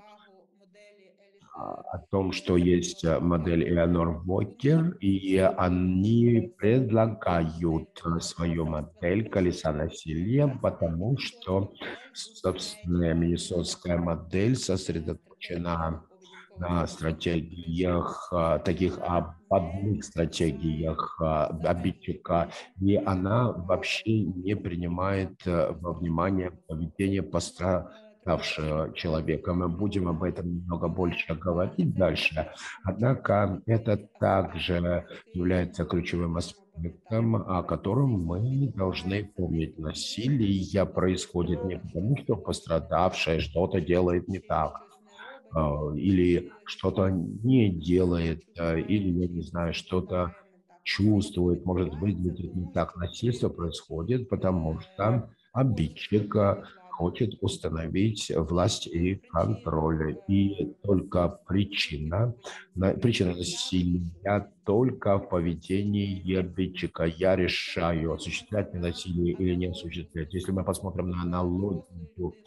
о том, что есть э, модель Элеонор Уокер, и они предлагают э, свою модель колеса насилия, потому что, собственно, миннесотская модель сосредоточена на стратегиях, а, таких ободных стратегиях а, обидчика, и она вообще не принимает э, во внимание поведение пострадавшего человека. Мы будем об этом немного больше говорить дальше, однако это также является ключевым аспектом, о котором мы должны помнить. Насилие происходит не потому, что пострадавшая что-то делает не так, или что-то не делает, или, я не знаю, что-то чувствует, может выглядеть не так. Насильство происходит, потому что обидчик хочет установить власть и контроль. И только причина, причина насилия только в поведении обидчика. Я решаю, осуществлять насилие или не осуществлять. Если мы посмотрим на аналогию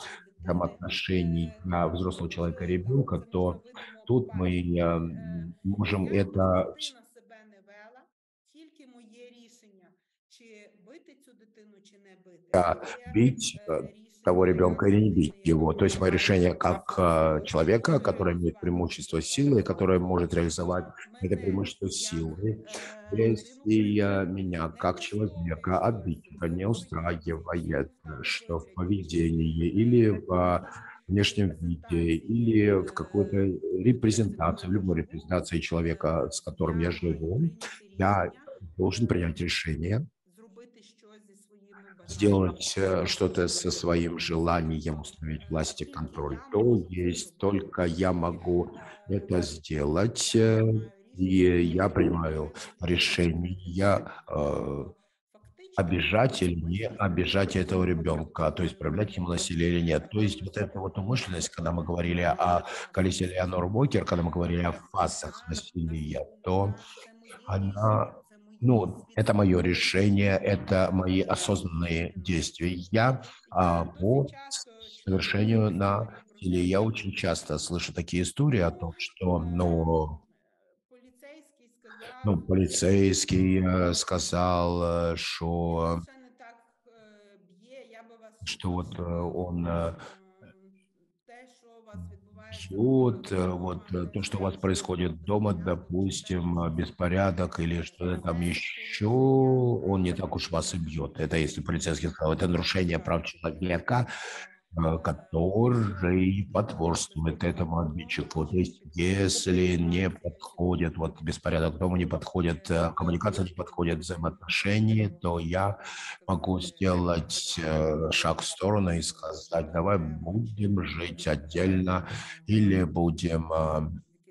взаимоотношений Е, на взрослого человека и Можливо, ребенка, це може то видимого тут мы певний. э, Е, можем Як би это дитина себе не вела, тільки моє рішення, чи бити цю дитину, чи не бити, а, моє бить э, е, того рішення ребенка як или не бить дитини, его. яку То есть мое я решение как э, хочу человека, который имеет реалізувати преимущество свої силы, который власні может реализовать то это мене преимущество як силы. е, людину Если э, прийняти меня не как человека влаштовує щось обидчика в не моїй устраивает, вчинках, что в чи поведении или в в а, внешнем виде, репрезентації или в какой-то е, місця, в репрезентации, в якому любой живу, репрезентации человека, е, с которым я я маю живу, прийняти я рішення должен принять е, решение зробити щось зі своїми бажаннями, сделать э, что-то со своим желанием тобто установить е, власти тільки контроль, я то можу це есть зробити. только я І могу это е, сделать, я э, приймаю и рішення я не принимаю обидіти решение дитину. э, Тобто фактично обижать или не особистість обижать этого повинна ребенка, то есть е, проявлять ему насилие или нет. То есть вот эта вот умышленность, когда мы говорили о колесе Леонор Бокер, когда мы говорили о фасах вона насилия, нас то на це моє она, рішення, це мої ну, это мое решение, свідомі это мои дії. осознанные действия. Я а, Я досить по часто чую совершению історії про насилия. те, Я що очень часто слышу такие истории о ну, том, что, ем, ну, поліцейський сказав, ну, полицейский э, сказал, э, він что, вас ще не так е, б'є, я би вас ще что вот э, заступив. он э, Ем, Те, що у вас відбувається бьет, э, вот вдома, э, то, что у вас це абсолютно происходит дома, безпорядок, це те, допустим, що э, беспорядок или е, что-то там це еще, порушення он не прав так уж вас и людини. бьет. Это если полицейский сказал, это нарушение прав человека, Тобто, э, е, якщо который людина потворствует этому безпорядок обидчику. вдома, То есть, чи если не комунікація, чи подходит, вот беспорядок дома не подходит, э, коммуникация не подходит, взаимоотношения, то я могу сделать э, шаг в сторону и сказать, давай будем жить отдельно, или будем, э,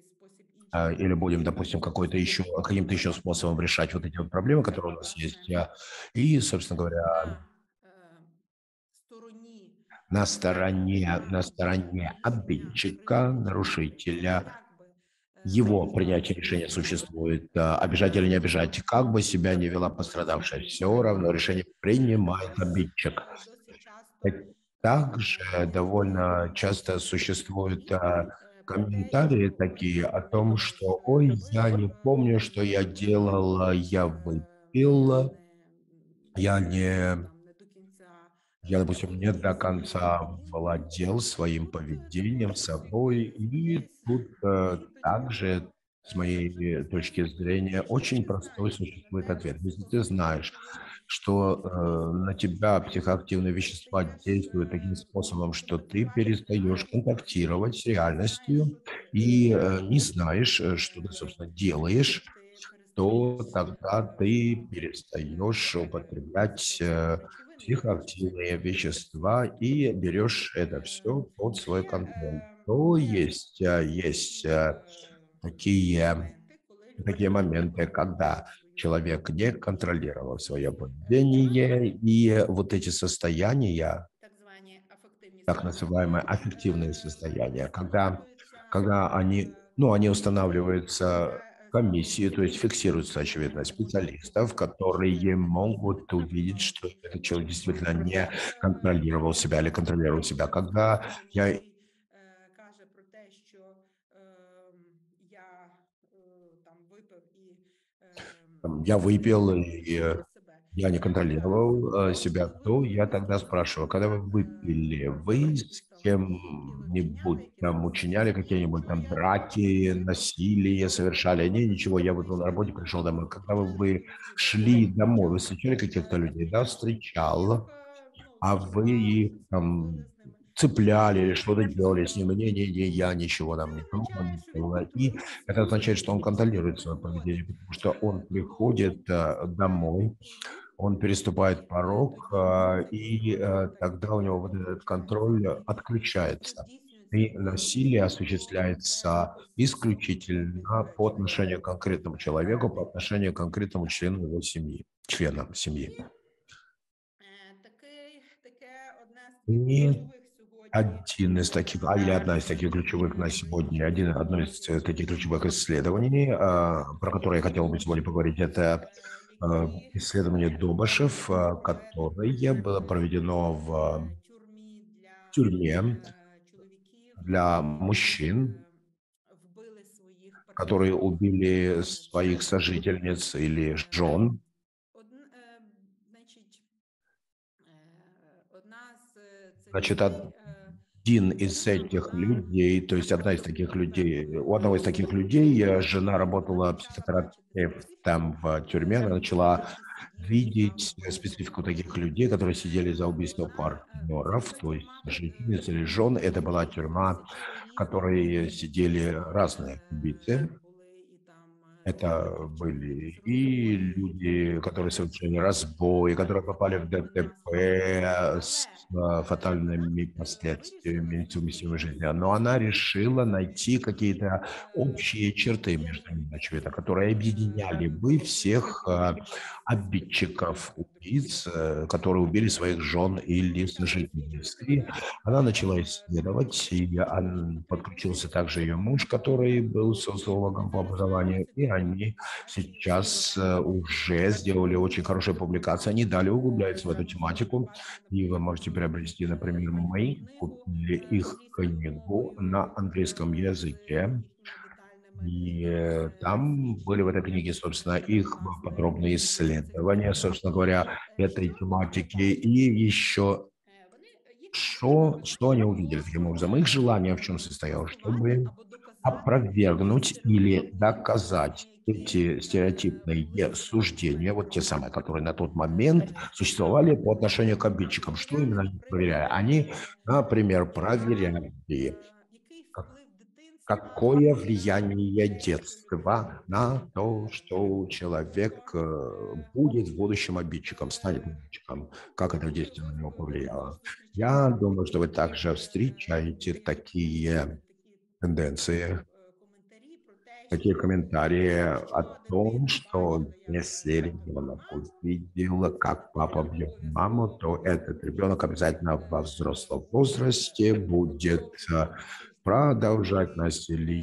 э, или будем, допустим, какой-то еще, каким-то еще способом решать вот эти вот проблемы, которые у нас есть. э, И, собственно говоря, на е, стороні на е, стороне, на стороне рішення обидчика, прийняти нарушителя, як би е, его поводжала принятие себе решения жертва, существует, а, обижать или не обижать, как бы себя не вела пострадавшая, все равно решение принимает обидчик. е, досить часто Э, Также е, довольно часто существуют а, е, про те, комментарии що такие о коли том, ви что проживете «Ой, ви я е, не помню, что я можливо делал, а, я е, выпил, не я не, там не до кінця я, е, допустим, не володів до своїм конца поведінком». владел своим Тут е, поведением, також слід собой». е, И зупинитись тут э, і тоді также, с е, моей запитатися, точки зрения, очень чи простой знаєш ти про существует те, ответ. що Если ты знаешь, психоактивні что э, на вещества тебя діють, психоактивные то вещества стаєш действуют е, таким способом, что ты викриваєш перестаешь реальність і контактировать с не знаєш, реальностью що ти и робиш, э, не знаешь, э, что ты, е, собственно, тоді делаешь, ти то перестаєш тогда е, ты е, перестаешь вживати употреблять наркотичні э, речовини, тому що це психоактивные діє вещества и берешь это Е, все под свой Є, контроль. е, То є есть, а, есть такі а, е, такие, моменти, коли такие людина не моменты, контролює когда свою человек не поведінку. контролировал свое Е, Так, поведение, и вот эти состояния, так звані афективні так стани, называемые аффективные е, состояния, когда, встановлюються когда они, е, ну, они комісією. устанавливаются Це е, комиссии, то есть спеціалісти, фиксируются, які очевидно, можуть специалистов, визначити которые механізми могут увидеть, впливу. что этот человек действительно не Наприклад, е, контролировал себя или контролировал себя. е, Когда слухач, я, який е, каже про те, що ем, я е, там випив і ем, там, я не выпил и э, контролював себе. я не Як е, контролировал э, себя, можливо, ви то я повинні тогда спрашиваю, когда вы звернутися выпили, е, до вы с представників і ви вчиняли кем-нибудь якесь там учиняли насильство, какие-нибудь чи там ви драки, насилие совершали? Не, ничего, я выпил на работе, пришел домой. Когда вы, вы шли домой, вы встречали каких-то людей? Да, встречал. А вы их там цепляли или что-то делали с ним? Не-не-не, я ничего там не трогал, не делал. И это означает, что он контролирует свое поведение, потому что он приходит э, домой, он переступает порог, э, и э, тогда у него вот этот контроль отключается. И насилие осуществляется исключительно по отношению к конкретному человеку, по отношению к конкретному члену его семьи, членам семьи. Таке, таке одне з И таких ключових сьогодні один из таких, а, или одна из таких ключевых на сегодня, один, одно из э, таких ключевых исследований, а, про которое я хотел бы сегодня поговорить, это а, які исследование Добашев, а, которое было проведено в тюрмі для тюрьме для мужчин, которые убили своих сожительниц или жен. Значит, один из этих людей, то есть одна из таких людей, у одного из таких людей жена работала психотерапевтом в тюрьме, она начала видеть специфику таких людей, которые сидели за убийство партнеров, то есть жительниц или жен. Это была тюрьма, в которой сидели разные убийцы. Это были и люди, которые совершили разбой, которые попали в ДТП с фатальными последствиями несовместимой жизни. Но она решила найти какие-то общие черты между ними, очевидно, которые объединяли бы всех обидчиков, убийц, которые убили своих жен или сожительниц. И она начала исследовать, и подключился также ее муж, который был социологом по образованию, и они сейчас уже сделали очень хорошие публикации. Они далее углубляются в эту тематику, и вы можете приобрести, например, мы купили их книгу на английском языке. И там были в этой книге, собственно, их подробные исследования, собственно говоря, этой тематики. И еще что, что они увидели таким образом? Их желание в чем состояло? Чтобы опровергнуть или доказать эти стереотипные суждения, вот те самые, которые на тот момент существовали по отношению к обидчикам. Что именно они проверяли? Они, например, проверяли, какое влияние детства на то, что человек будет в будущем обидчиком, станет обидчиком, как это действие на него повлияло. Я думаю, что вы также встречаете такие тенденции, такие комментарии о том, что если ребенок увидел, как папа бьет маму, то этот ребенок обязательно во взрослом возрасте будет продолжать насилие.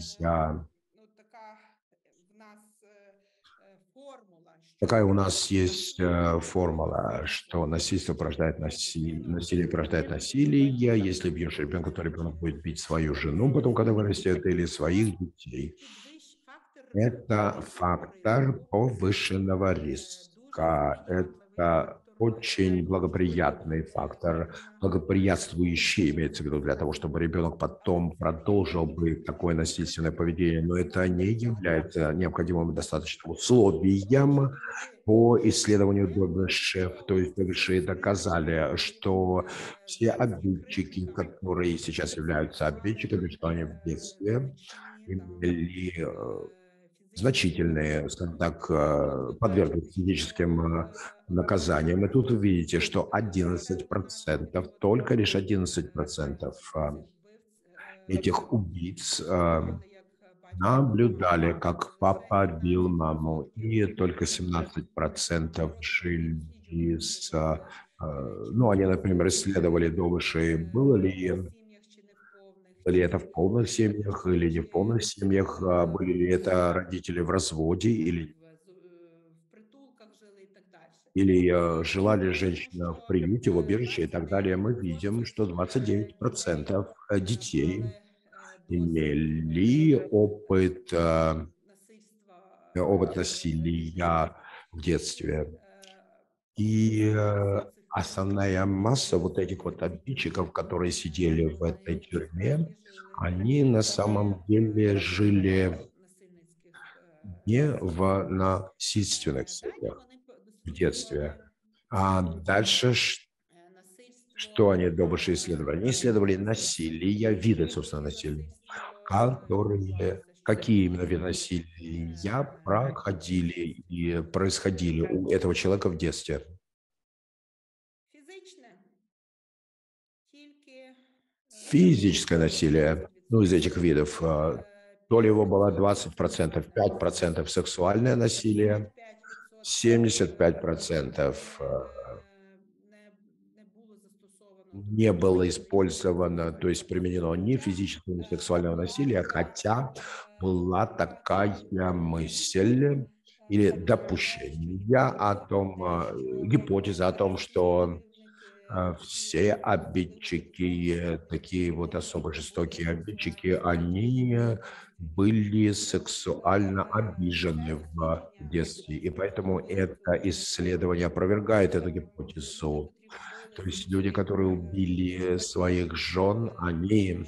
Такая у нас есть формула, что насильство порождает насилие, насилие порождает насилие. Если бьешь ребенка, то ребенок будет бить свою жену, потом, когда вырастет, или своих детей. Это фактор повышенного риска. Это очень благоприятный фактор, благоприятствующий, имеется в виду, для того, чтобы ребенок потом продолжил бы такое насильственное поведение, но это не является необходимым и достаточным условием по исследованию Добышев. То есть Добыши доказали, что все обидчики, которые сейчас являются обидчиками, что они в детстве имели значительные, скажем так, подверглись физическим наказаниям. И тут вы видите, что одиннадцать процентов, только лишь одиннадцать процентов этих убийц наблюдали, как папа бил маму, и только семнадцать процентов жили с... Ну, они, например, исследовали Добыши, было ли... Были это в полных семьях или не в полных семьях, были ли это родители в разводе, или, или жила ли женщина в приюте, в убежище и так далее. Мы видим, что двадцать девять процентов детей имели опыт, опыт насилия в детстве. И основная масса вот этих вот обидчиков, которые сидели в этой тюрьме, они на самом деле жили не в насильственных целях в детстве. А дальше что они, Добыши, исследовали? Они исследовали насилие, виды, собственно, насилия, которые... Какие именно виды насилия проходили и происходили у этого человека в детстве? Физическое насилие, ну, из этих видов, то ли его было двадцать процентов, пять процентов сексуальное насилие, семьдесят пять процентов не было использовано, то есть применено ни физического, ни сексуального насилия, хотя была такая мысль или допущение о том, гипотеза о том, что А, Все обидчики, э, такие вот особо жестокие обидчики, они э, были сексуально обижены в детстве. И поэтому это исследование опровергает эту гипотезу. То есть люди, которые убили своих жен, они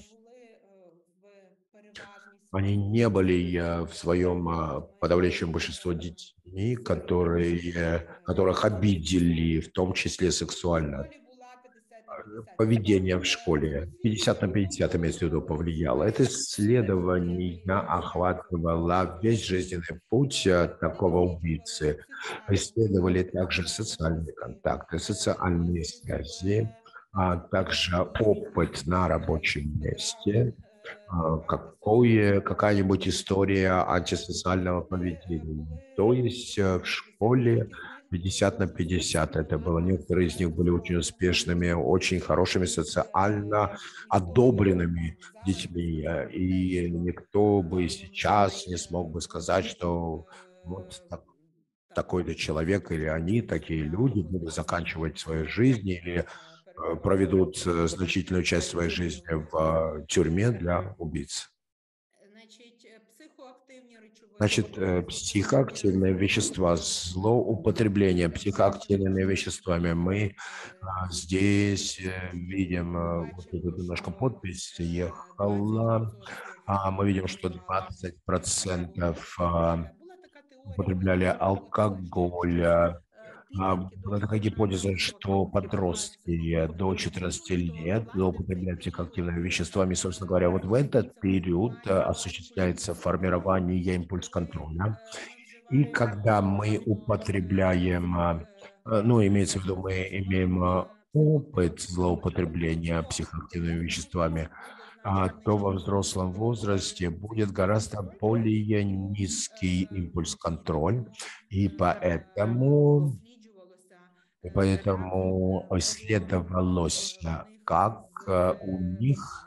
они не были э, в своем а, подавляющем большинстве детьми, которые, которых обидели, в том числе сексуально. Поведение в школе пятьдесят на пятьдесят, имеется в виду, повлияло. Это исследование охватывало весь жизненный путь э, такого убийцы. Исследовали также социальные контакты, социальные связи, а также опыт на рабочем месте, а, какое, какая-нибудь история антисоциального поведения. То есть э, в школе пятьдесят на пятьдесят это было. Некоторые из них были очень успешными, очень хорошими, социально одобренными детьми. э, И никто бы сейчас не смог бы сказать, что вот так- такой-то человек или они, такие люди, будут заканчивать свою жизнь или э, проведут э, значительную часть своей жизни в э, тюрьме для убийц. Значить, е, психоактивні речовини, Значит, э, психоактивные вещества, злоупотребление психоактивными веществами. Мы а, здесь э, видим э, вот эту немножко подпись ехала. А мы видим, что двадцать процентов а, употребляли алкоголь. а, а, Была такая гипотеза, что подростки до четырнадцати лет злоупотребляют психоактивными веществами. И, собственно говоря, вот в этот период а, осуществляется формирование импульс-контроля. И когда мы употребляем, а, а, ну, имеется в виду, мы имеем а, опыт злоупотребления психоактивными веществами, а, то во взрослом возрасте будет гораздо более низкий импульс-контроль, и поэтому, и поэтому исследовалось, а, как а, у них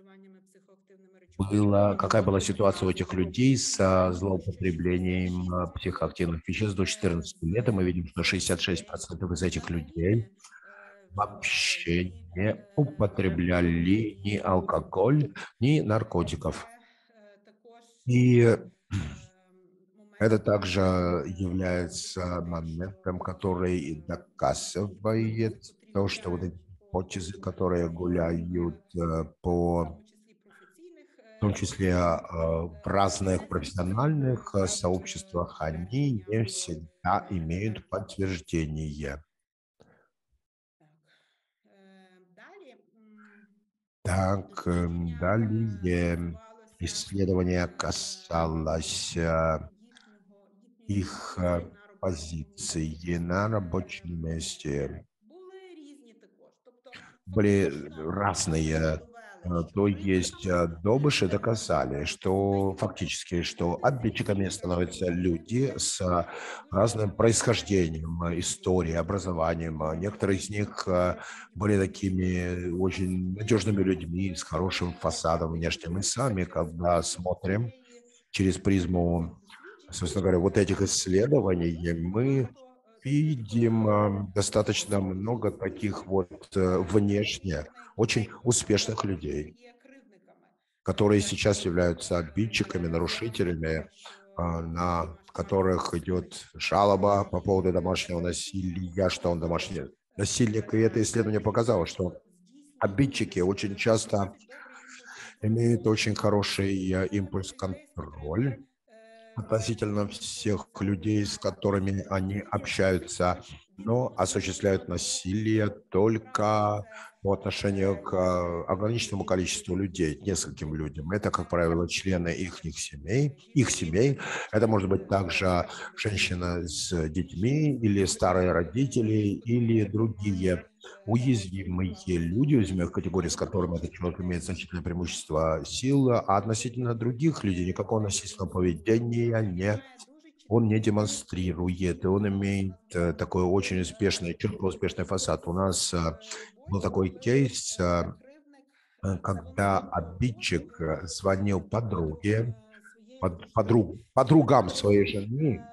было, какая была ситуация у этих людей с а, злоупотреблением а, психоактивных веществ до четырнадцати лет. И мы видим, что шестьдесят шесть процентов из этих людей вообще не употребляли ни алкоголь, ни наркотиков. И это также является моментом, который доказывает то, что вот эти гипотезы, которые гуляют э, по, в том числе э, в разных профессиональных э, сообществах, они не всегда имеют подтверждение. Так, эм, далее исследование касалось э, их э, позиции на рабочем месте. Были разные, э, то есть э, Добыши доказали, что фактически, что обидчиками становятся люди с э, разным происхождением, э, историей, образованием. А Некоторые из них э, были такими очень надежными людьми, с хорошим фасадом внешним. Мы сами, когда смотрим через призму, собственно говоря, вот этих исследований, мы видим э, достаточно много таких вот э, внешне очень успешных людей, которые сейчас являются обидчиками, нарушителями, а, на которых идет жалоба по поводу домашнего насилия, что он домашний насильник. И это исследование показало, что обидчики очень часто имеют очень хороший э, импульс-контроль относительно всех людей, с которыми они общаются, но осуществляют насилие только по отношению к э, ограниченному количеству людей, нескольким людям. Это, как правило, члены их семей, их семей. Это может быть также женщина с детьми или старые родители или другие уязвимые люди, уязвимых категорий, с которыми этот человек имеет значительное преимущество сил, а относительно других людей никакого насильственного поведения не, он не демонстрирует, и он имеет э, такой очень успешный, четко успешный фасад. У нас э, был такой кейс, э, э, когда обидчик э, звонил подруге, под, подруг, подругам своей жены,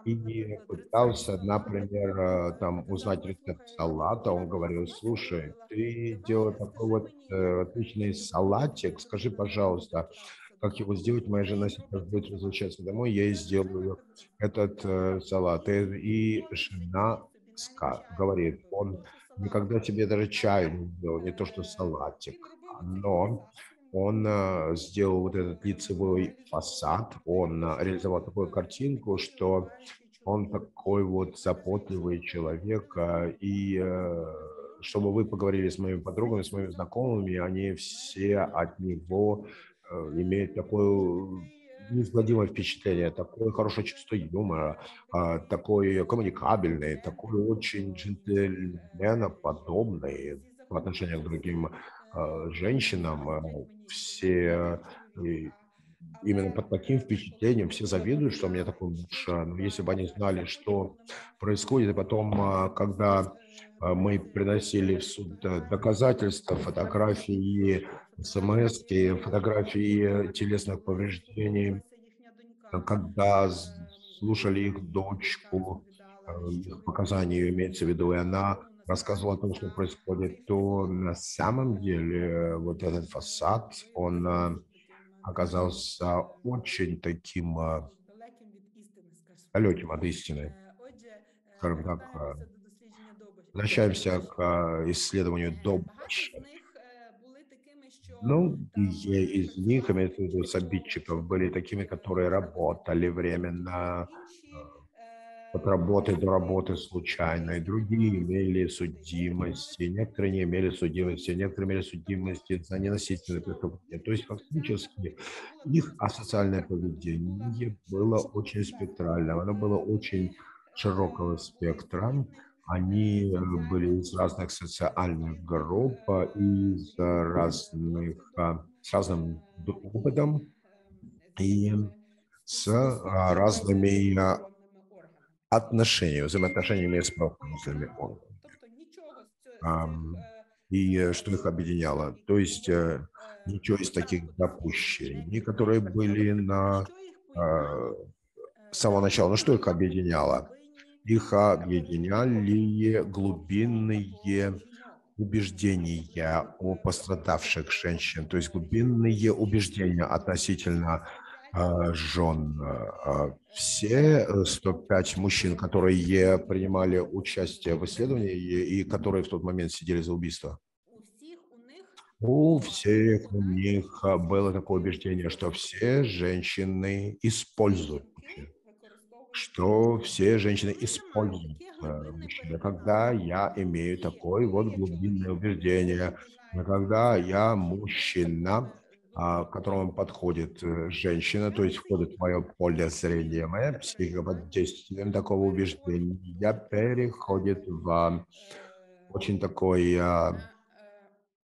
и наприклад, рецепт пытался, салату, например, э, е, там казав: узнать рецепт "Слухай, салата. Он давай говорил: я слушай, схватила, ты делаешь давай такой скажи вот мені, э, як, е, отличный що робити, салатик, щоб скажи, салат був пожалуйста, запікався как его дома". сделать. Моя Я жена їй сейчас зроблю цей будет салат. возвращаться домой, я ей Я зайшла в сделаю магазин, этот так, э, салат. і И, и ніколи в жена житті собі навіть ска- чай не говорит, робив, он просто салат никогда робив. себе даже чаю Але не сделал, не то что е, салатик. він робив оцей Но фасад, він був он э, красивий, сделал вот этот е, лицевой реалізовував фасад, он картинку, э, що реализовал такую е, картинку, такий что виховаючий он чоловік. такой І вот вона каже: "А заботливый що, ви человек, говорили з а, моїми и подругами, з э, моїми знайомими?" чтобы вы поговорили с моими І подругами, мені с моими дуже знакомыми, они знаєте, все приємне от почуття него було. э, Е, имеют Дуже такое такий е, неизгладимое впечатление, цікавий такое хорошее дуже чувство юмора, е, а, подхід такой до коммуникабельный, клієнтів, такой тобто очень в усіх е, джентльменоподобный всі по отношению к захоплюються другим цим э, е, женщинам. пристрастять э, мені до Все таких чоловіків. э, А, именно але под таким е, коли впечатлением все вони завидуют, что у меня такой помічають, муж. що а, Но если бы они відбувається, і знали, потім что вони мене происходит, и потом, а, запитують, когда е, а, мы докази, приносили в докази, суд э, фотографії, доказательства, фотографії, фотографии, фотографії смс, того, фотографии як телесных коли повреждений, заспокоїлася їхня а, донька, когда с- ем, слушали их як їхня донька дочку, розповідала, э, що их показания, відбулося имеется в після виду, и она фасаду. рассказывала о Насправді том, что ця цей происходит, то фасад на самом е, деле э, вот этот е, фасад, он виявився а, дуже таким в мене оказался очень таким а, е, далеким від істини, скажімо так. далеким от истины. Е, Отже, е, Скажем так, а, повертаємося до дослідження Добиш- возвращаемся Доббаша. к а, исследованию Е, Багато з Доббаша. них е, були такими, що там Многие е, из них, працювали имеется в виду с тимчасово, обидчиков, щоб были такими, которые е, зробити работали кар'єру заробітки. временно, э, Інші от е, работы мали до работы якісь случайно, и особисті другие нюанси, имели наприклад, деякі мали судимости, некоторые не судимості имели за судимости, некоторые имели насильство. Тобто судимости за ненасильственные фактично преступления. То есть їхня соціальна фактически поведінка була их досить асоциальное спектрна, вона була поведение было широкого очень спектру. спектральным, оно было Е, очень Вони широкого е, були з спектра. різних е, Они э, были соціальних из груп, разных е, з социальных різних групп, а, е, из з а, різним е, разных, досвідом а, с разным д- е, і опытом е, з и різними с стосунками а, з разными а, правоохоронними органами. отношениями, Е, взаимоотношениями с Нічого правоохранительными органами. тобто нічого з цьо- з цих Ам, е, И э, что их заперечень, объединяло? То які есть були э, е, ничего на из таких початку дослідження, не допущений, которые підтверджено. были А на що їх э, поєднало? с Е, самого Те, начала. Ну, что их що объединяло? глибинні Их е, переконаності объединяли жінок або глубинные жінок, убеждения особливо о в пострадавших женщин, то есть е, жінок глубинные мужчин, убеждения жінок относительно сто п'ять а, мужчин, жен. А, е, Все э, сто пять мужчин, которые принимали участие в исследовании и, и которые в тот момент сидели за убийство, у всіх у них у було всех у переконання, них що а, всі было такое жінки убеждение, что все використовують, женщины всі используют мужчин, жінки використовують что чоловіків. все женщины Коли я маю используют таке э, глибинне мужчин. Когда переконання, я имею і такое коли вот я глубинное чоловік, який убеждение, наближається до когда я своєї жінки, мужчина, е, а, до к которому подходит э, женщина, моя то есть входит в психіка мое поле під зрения, дією моя цього психика под переконання действием такого переходить убеждения, в я дуже такий, переходит знаєте, в е, очень такой, а, вона е,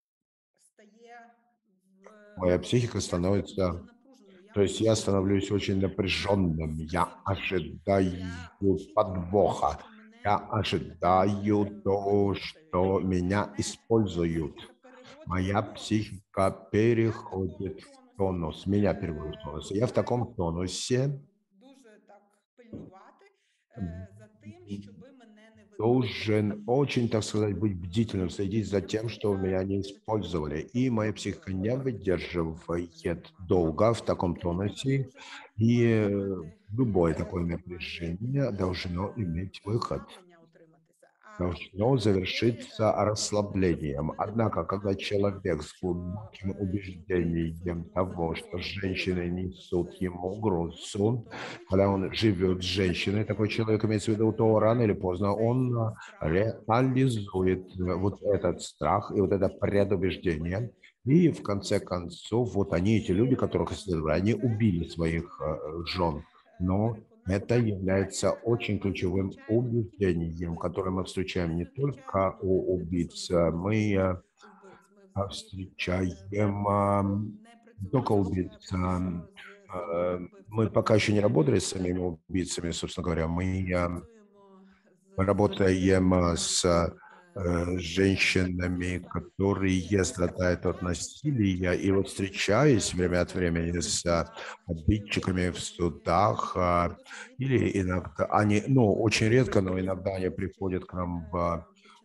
стає в моя психика я стаю дуже становится, напруженою. Я то есть я очікую становлюсь очень дуже напряженным, я вказівки. ожидаю Я очікую, подвоха, що мене я е, ожидаю то, використають. что меня Мене моя используют. психіка переводить Моя в тонус. психика Я в такому переходит в тонусі тонус, меня переводит в е, тонус. Я в маю таком тонусе дуже так пильнувати е, за тим, щоби мене не використали. должен очень, так сказать, быть Ем, бдительным, следить за Моя тем, что психіка меня не дуже часто использовали. И моя довго психика не знаходиться в такому тонусі. выдерживает долго в таком Будь-яке таке тонусе. напруження И має э, мати любое такое виход, має напряжение должно е, иметь выход, розслаблення отриматися. А должно е, коли завершиться е, в расслаблением. мене Однако, когда переконання, человек с що глубоким е, жінки несуть убеждением йому того, что загрозу женщины несут з ему життю, угрозу, то такий когда он чоловік живет с женщиной, такой використовує человек имеется в виду, то рано или е, поздно цей он свій а, страх, цей, це реализует э, вот упередження, этот страх и вот это і ці люди предубеждение. вбили И в е, конце свою концов, вот жінку. они, эти люди, которых Е, исследовали, они Це убили дуже своих ключове э, таке жен. е, Но это переконання, является яке е, очень ми ключевым зустрічаємо не тільки у убеждением, вбивць. которое мы встречаем Ми не зустрічаємо только у не те, що убийц, ми а мы зустрічаємо э, у вбивць. Ми а взагалі е, встречаем а, не не только працювали ще убийц. поки а, що з самими а, Мы вбивцями. пока еще не Ми работали с більше самими убийцами, собственно говоря. Мы е, а, працюємо мы з работаем а, зорганізованими с э, женщинами, которые страдают от насилия. И вот встречаясь время от времени с а, обидчиками в судах, а, или иногда они, ну, очень редко, но иногда они приходят к нам в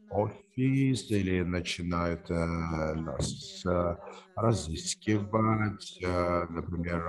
офис или начинают э, нас э, разыскивать, э, например,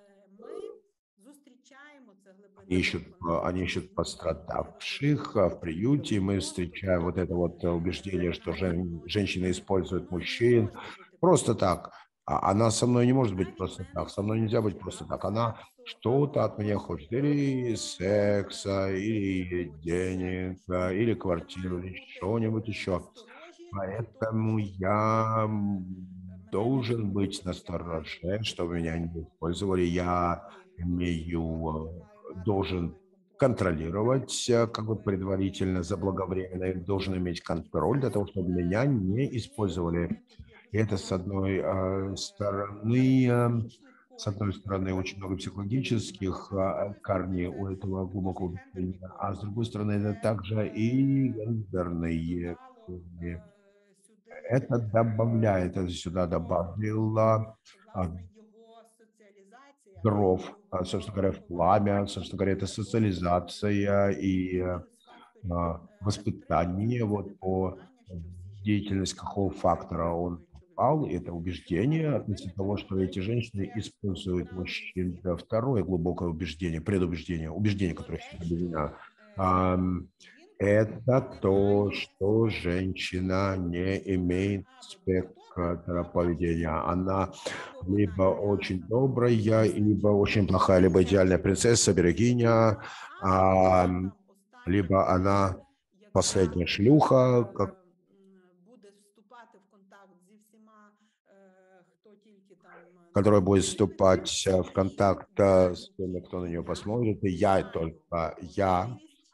Ми зустрічаємо це глибинне ищут, переконання, они що ищут зміна пострадавших повинна а, в приюте, и мы бути встречаем вот это вот э, убеждение, что жен- принаймні женщины используют воно не мужчин може бути просто так. А она со мной не может быть Навіть в просто мене так, со хтось мной нельзя быть хоче просто так. або Она сексу, что-то от меня або хочет, або или е, секса, или хоче ще денег, щось. а, или І я квартиру, маю или бути что-нибудь е, еще. насторожі від того, Поэтому щоб вони я е, м, мене не должен быть використовували настороже, чтобы меня не е, использовали. Я і имею, контролювати, э, я маю мати должен повний контроль контролировать, э, как бы над предварительно, своїми заблаговременно, и должен иметь контроль для того, чтобы меня Е, не Коли использовали. мене тут є И дуже это с багато одной э, е, стороны, э, метафізичних с одной коренів, стороны, а очень з много другої психологических а з а, другої сторони корней це у этого також глубокого і гендерні убеждения, а с корені. другой стороны, это Це также и е, гендерные додало корни. е, сюди Это е, добавляет, это сюда до добавило а, власне його соціалізація, дров, а, собственно його говоря, в виховання пламя, собственно говоря, это для того, щоб социализация и один э, із факторів а, е, стресу воспитание це вот по переконання, що всі жінки деятельности какого фактора он попал, и это убеждение относительно того, что эти женщины используют мужчин. Да, второе глубокое убеждение, предубеждение, убеждение, про которое те, я що объединяю, е, жінка это не то, має что сексуальної женщина не потенції. Вона имеет або дуже добра, спектра або поведения. Она або вона либо очень ідеальна добрая, либо принцеса, очень плохая, либо идеальная принцесса, берегиня, або а, вона там остання либо шлюха, она яка последняя шлюха, как е, м, буде вступати в контакт зі всіма, е, хто тільки там на которая неї будет подивиться. вступать э, в І контакт в э, мене с теми, кто на нее я посмотрит, и я маю только я можливість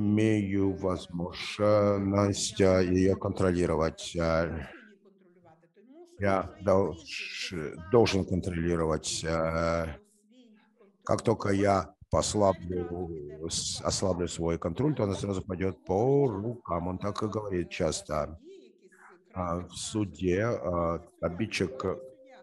її имею е, контролювати, возможность я э, маю ее е, контролировать. Э, мушу її контролювати, тому що Я якщо я тільки долж- послаблю должен контролировать. э, послаблю свій Как контроль, только я вона відразу піде послаблю, по с- рукам. ослаблю свой контроль, то она Навіть сразу пойдет говорить по часто рукам. Он так и говорит е, в часто. суді, якийсь А критик в каже, суде що а, пане суддя, обидчик пане суддя,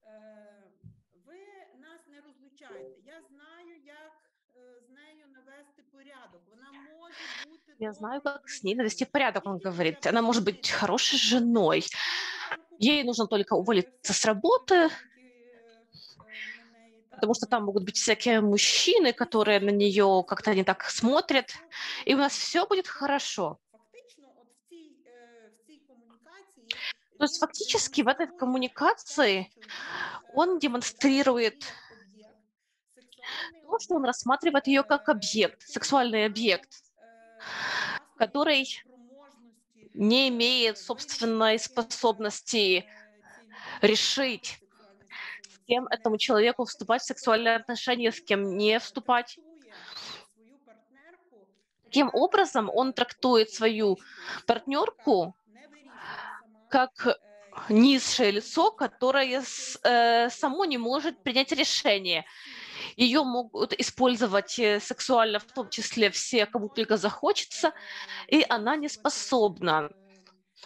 е, ви нас не розлучаєте. Я знаю, як е, з нею навести порядок. Вона може бути Я знаю, доброю как с ней навести дружиною. порядок, он Тільки не говорит. треба Она может быть сваритися з хорошей нею, женой. тому що там Ей купа нужно только е, уволиться с всяких работы, мужиків, які е, е, на неї потому там что там могут быть е, всякие мужчины, і которые все на буде у нее нас как-то не добре. так смотрят, Все и у буде нас добре. все будет Тобто, хорошо. фактично, от в цій, е, в цій комунікації То есть він фактически в этой демонструє те, коммуникации що він он е, розглядає демонстрирует її як об'єкт, сексуальний то, что он об'єкт, рассматривает ее как е, в объект, якому сексуальный немає объект, е, власної который спроможності не имеет е, вирішити, собственной з ким же способности е, цій людині вступати в решить, сексуальні с стосунки, з кем ким не этому человеку вступати. вступать в Тобто сексуальные отношения, с він кем не е, вступать. трактує свою партнерку Таким як образом, он е, трактует таку свою нижчу особу, яка партнерку не вирішує сама, как е, і низшее лицо, робить которое с- э, використовує само не может сексуально принять решение. всіх, Ее кого могут использовать э, захочуть, сексуально, в том вона числе все, не кому только може захочется, е, и она не вирішувати способна е,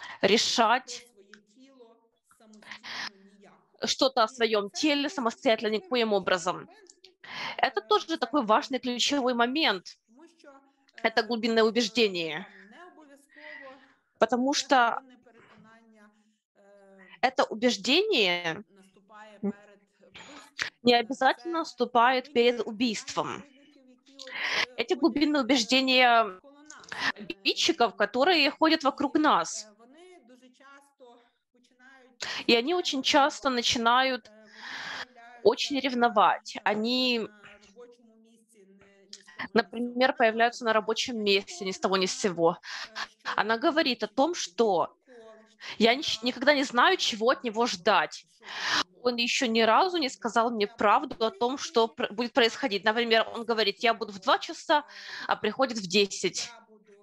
про решать своє тіло самостійно ніяк. что-то о І своем це теле дуже самостоятельно важливий никоим образом. момент Это е, тоже такой взагалі важный ключевой момент. тому що Это е, глубинное в, убеждение, там не обов'язково потому це что глибинне переконання е, это убеждение наступає перед вбивством. не Е, обязательно Це наступает глибинні перед переконання убийством. кривдників, які от е, Эти ходять глубинные е, убеждения навколо нас. Е, обидчиков, которые ходят вокруг І нас. е, вони дуже часто починають И они очень часто ревнувати, начинают е, вони появляються очень ревновать. е, Они, на робочому місці не- ні з того ні з цього. например, Вона каже, появляются на рабочем я месте ни с того ніколи ни не с знаю, сего. е, що Она говорит о том, очікувати від что Миколи, я я нич- никогда не знаю, чего от него знаю, ждать. що тут буде. Он еще ни разу не сказал мне Я буду правду о том, виїзді, что пр- будет происходить. Например, он говорит, я буду в два часа, а е, приходит в десять. я буду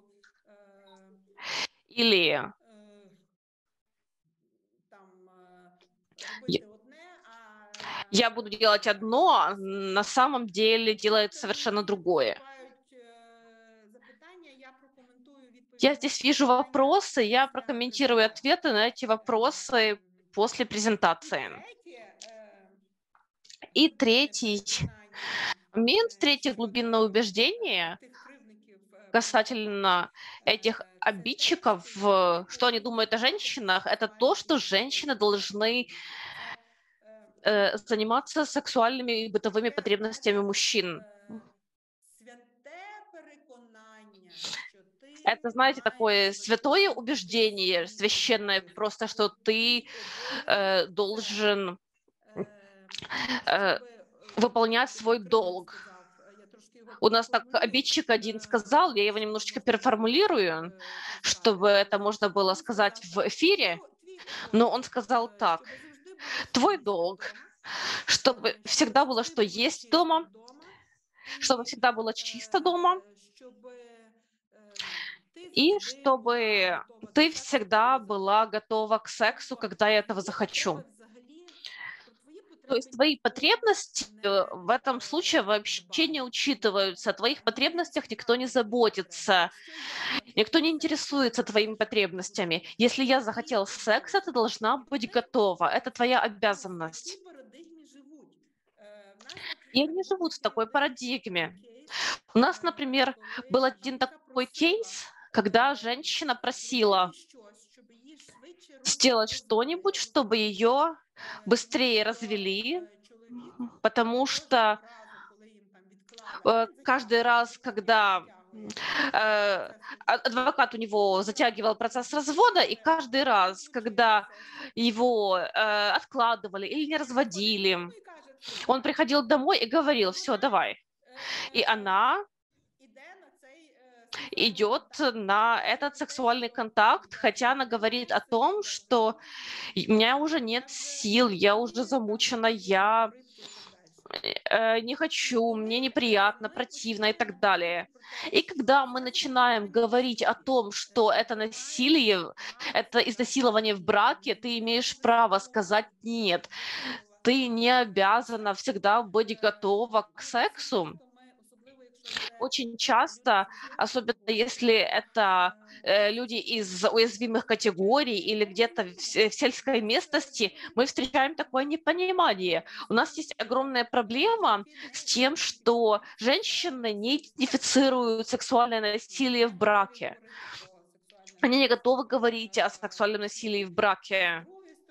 е, Или е, там е, я, робити одне, а я буду делать одно, а на самом деле делает совершенно другое. Бувають е, запитання, я прокоментую відповідь Я здесь вижу вопросы, я прокомментирую ответы на эти вопросы после презентации. И третий момент, третье глубинное убеждение касательно этих обидчиков, что они думают о женщинах, это то, что женщины должны э, заниматься сексуальными и бытовыми потребностями мужчин. Это, знаете, такое святое убеждение, священное, просто что ты э, должен э, выполнять свой долг. У нас так обидчик один сказал, я его немножечко переформулирую, чтобы это можно было сказать в эфире, но он сказал так: твой долг, чтобы всегда было что есть дома, чтобы всегда было чисто дома, и чтобы ты всегда была готова к сексу, когда я этого захочу. То есть твои потребности в этом случае вообще не учитываются. О твоих потребностях никто не заботится. Никто не интересуется твоими потребностями. Если я захотела секса, ты должна быть готова. Это твоя обязанность. И они живут в такой парадигме. У нас, например, был один такой кейс, когда женщина просила сделать что-нибудь, чтобы ее быстрее развели, потому что э, каждый раз, когда э, адвокат у него затягивал процесс развода, и каждый раз, когда его э, откладывали или не разводили, он приходил домой и говорил: все, давай. И она идет на этот сексуальный контакт, хотя она говорит о том, что у меня уже нет сил, я уже замучена, я э, не хочу, мне неприятно, противно и так далее. И когда мы начинаем говорить о том, что это насилие, это изнасилование в браке, ты имеешь право сказать нет. Ты не обязана всегда быть готова к сексу. Очень часто, особенно если это э, люди из уязвимых категорий или где-то в, с- в сельской местности, мы встречаем такое непонимание. У нас есть огромная проблема с тем, что женщины не идентифицируют сексуальное насилие в браке. Они не готовы говорить о сексуальном насилии в браке.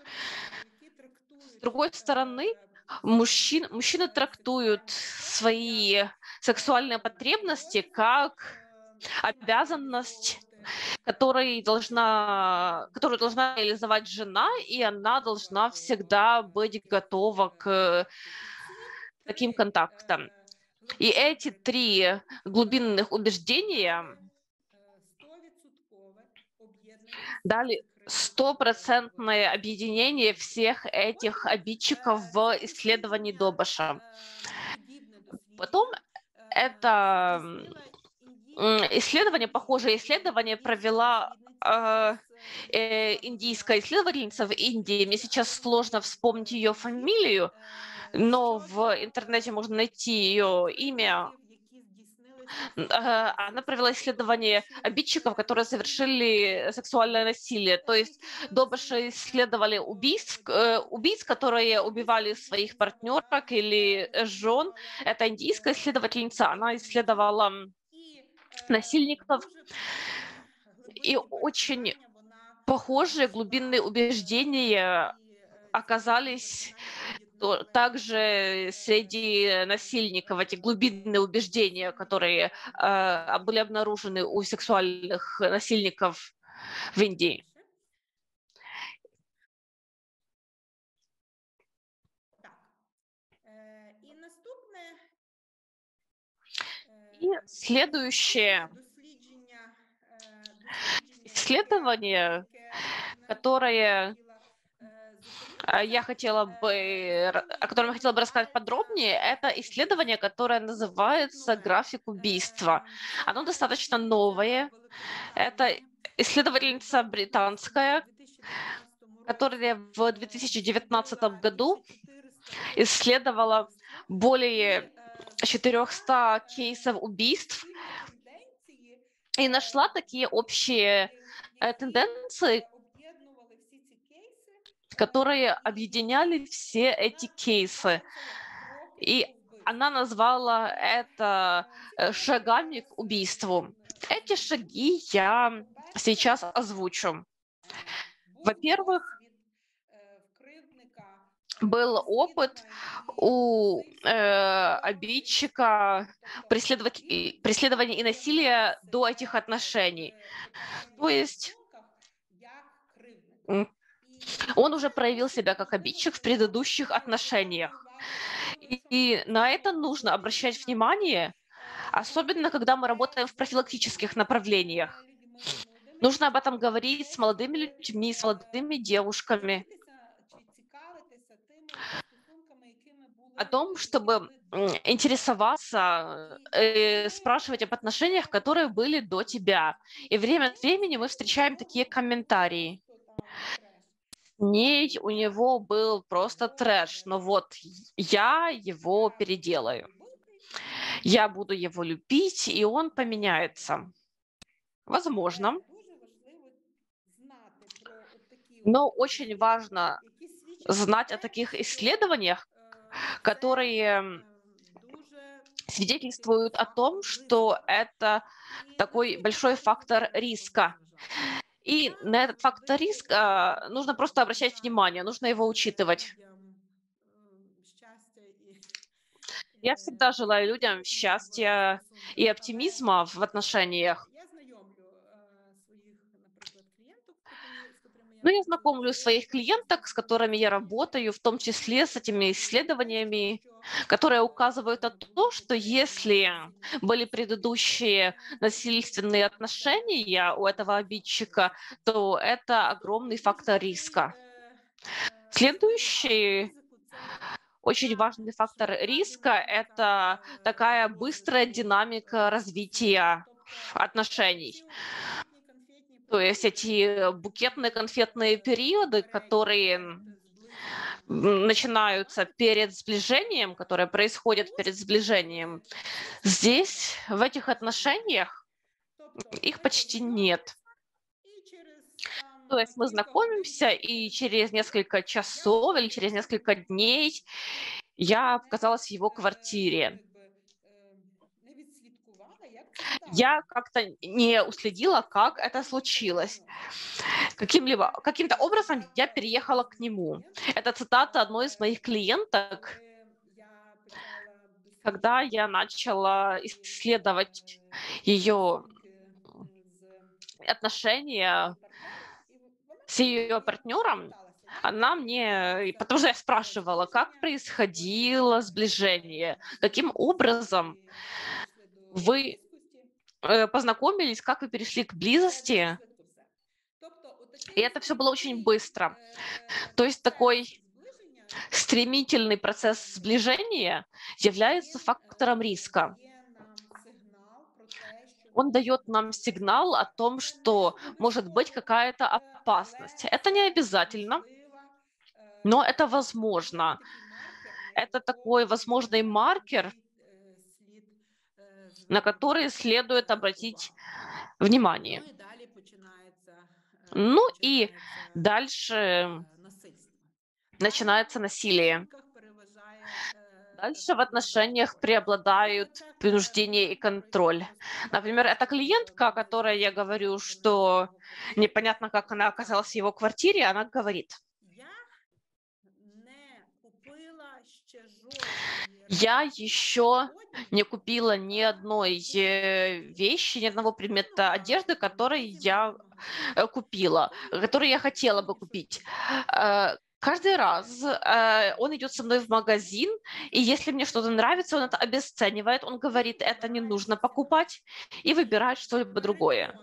С другой стороны, мужчин, мужчины трактуют свои сексуальные потребности как обязанность, которой должна, которую должна реализовать жена, и она должна всегда быть готова к таким контактам. И эти три глубинных убеждения дали стопроцентное объединение всех этих обидчиков в исследовании Добаша. Потом это м, исследование, похожее исследование провела э, э, индийская исследовательница в Индии. Мне сейчас сложно вспомнить ее фамилию, но в интернете можно найти ее имя. Ага, она провела исследование обидчиков, которые совершили сексуальное насилие. То есть Добаша исследовали убийств, э, убийц, которые убивали своих партнерок или жен. Это индийская исследовательница. Она исследовала насильников. И очень похожие глубинные убеждения оказались то- также среди насильников, эти глубинные убеждения, которые э, были обнаружены у сексуальных насильников в Индии. И следующее исследование, которое э, я хотела бы, р- о котором я хотела бы рассказать подробнее, это исследование, которое называется «График убийства». Оно достаточно новое. Это исследовательница британская, которая в две тысячи девятнадцатом году исследовала более четырехсот кейсов убийств и нашла такие общие э, тенденции, об'єднували всі ці кейси, которые объединяли все эти кейсы. И она назвала это э, шагами к убийству. Эти шаги я сейчас озвучу. Во-первых, был опыт у э, обидчика преследовать, и- преследования и насилия до этих отношений. То есть м, он уже проявил себя как обидчик в предыдущих отношениях. И, и на это нужно обращать внимание, особенно когда мы работаем в профилактических направлениях. Нужно об этом говорить с молодыми людьми, с молодыми девушками, о том, чтобы м, интересоваться, э, спрашивать об отношениях, которые были до тебя. И время от времени мы встречаем такие комментарии. С ней у него был просто трэш, но вот я его переделаю. Я буду его любить, и он поменяется. Возможно. Но очень важно знать о таких исследованиях, которые свидетельствуют о том, что это такой большой фактор риска. И на этот фактор риска нужно просто обращать внимание, нужно его учитывать. Я всегда желаю людям счастья и оптимизма в отношениях. Но я знакомлю своих клиенток, с которыми я работаю, в том числе с этими исследованиями, которые указывают на то, что если были предыдущие насильственные отношения у этого обидчика, то это огромный фактор риска. Следующий очень важный фактор риска – это такая быстрая динамика развития отношений. То есть эти букетные конфетные периоды, которые м, начинаются перед сближением, которые происходят перед сближением, здесь, в этих отношениях, их почти нет. То есть мы знакомимся, и через несколько часов или через несколько дней я оказалась в его квартире. Я как-то не уследила, как это случилось. Каким-либо, каким-то образом я переехала к нему. Это цитата одной из моих клиенток, когда я начала исследовать ее отношения с ее партнером. Она мне, потому что я спрашивала, как происходило сближение, каким образом вы э, познакомились, как вы перешли к близости. И это все было очень быстро. То есть такой стремительный процесс сближения является фактором риска. Он дает нам сигнал о том, что может быть какая-то опасность. Это не обязательно, но это возможно. Это такой возможный маркер, на который следует обратить внимание. Ну и дальше начинается насилие. Дальше в отношениях преобладают принуждение и контроль. Например, эта клиентка, о которой я говорю, что непонятно, как она оказалась в его квартире, она говорит: я еще не купила ни одной э, вещи, ни одного предмета одежды, который я э, купила, который я хотела бы купить. Э, Каждый раз э, он идет со мной в магазин, и если мне что-то нравится, он это обесценивает, он говорит, это не нужно покупать, и выбирает что-либо другое.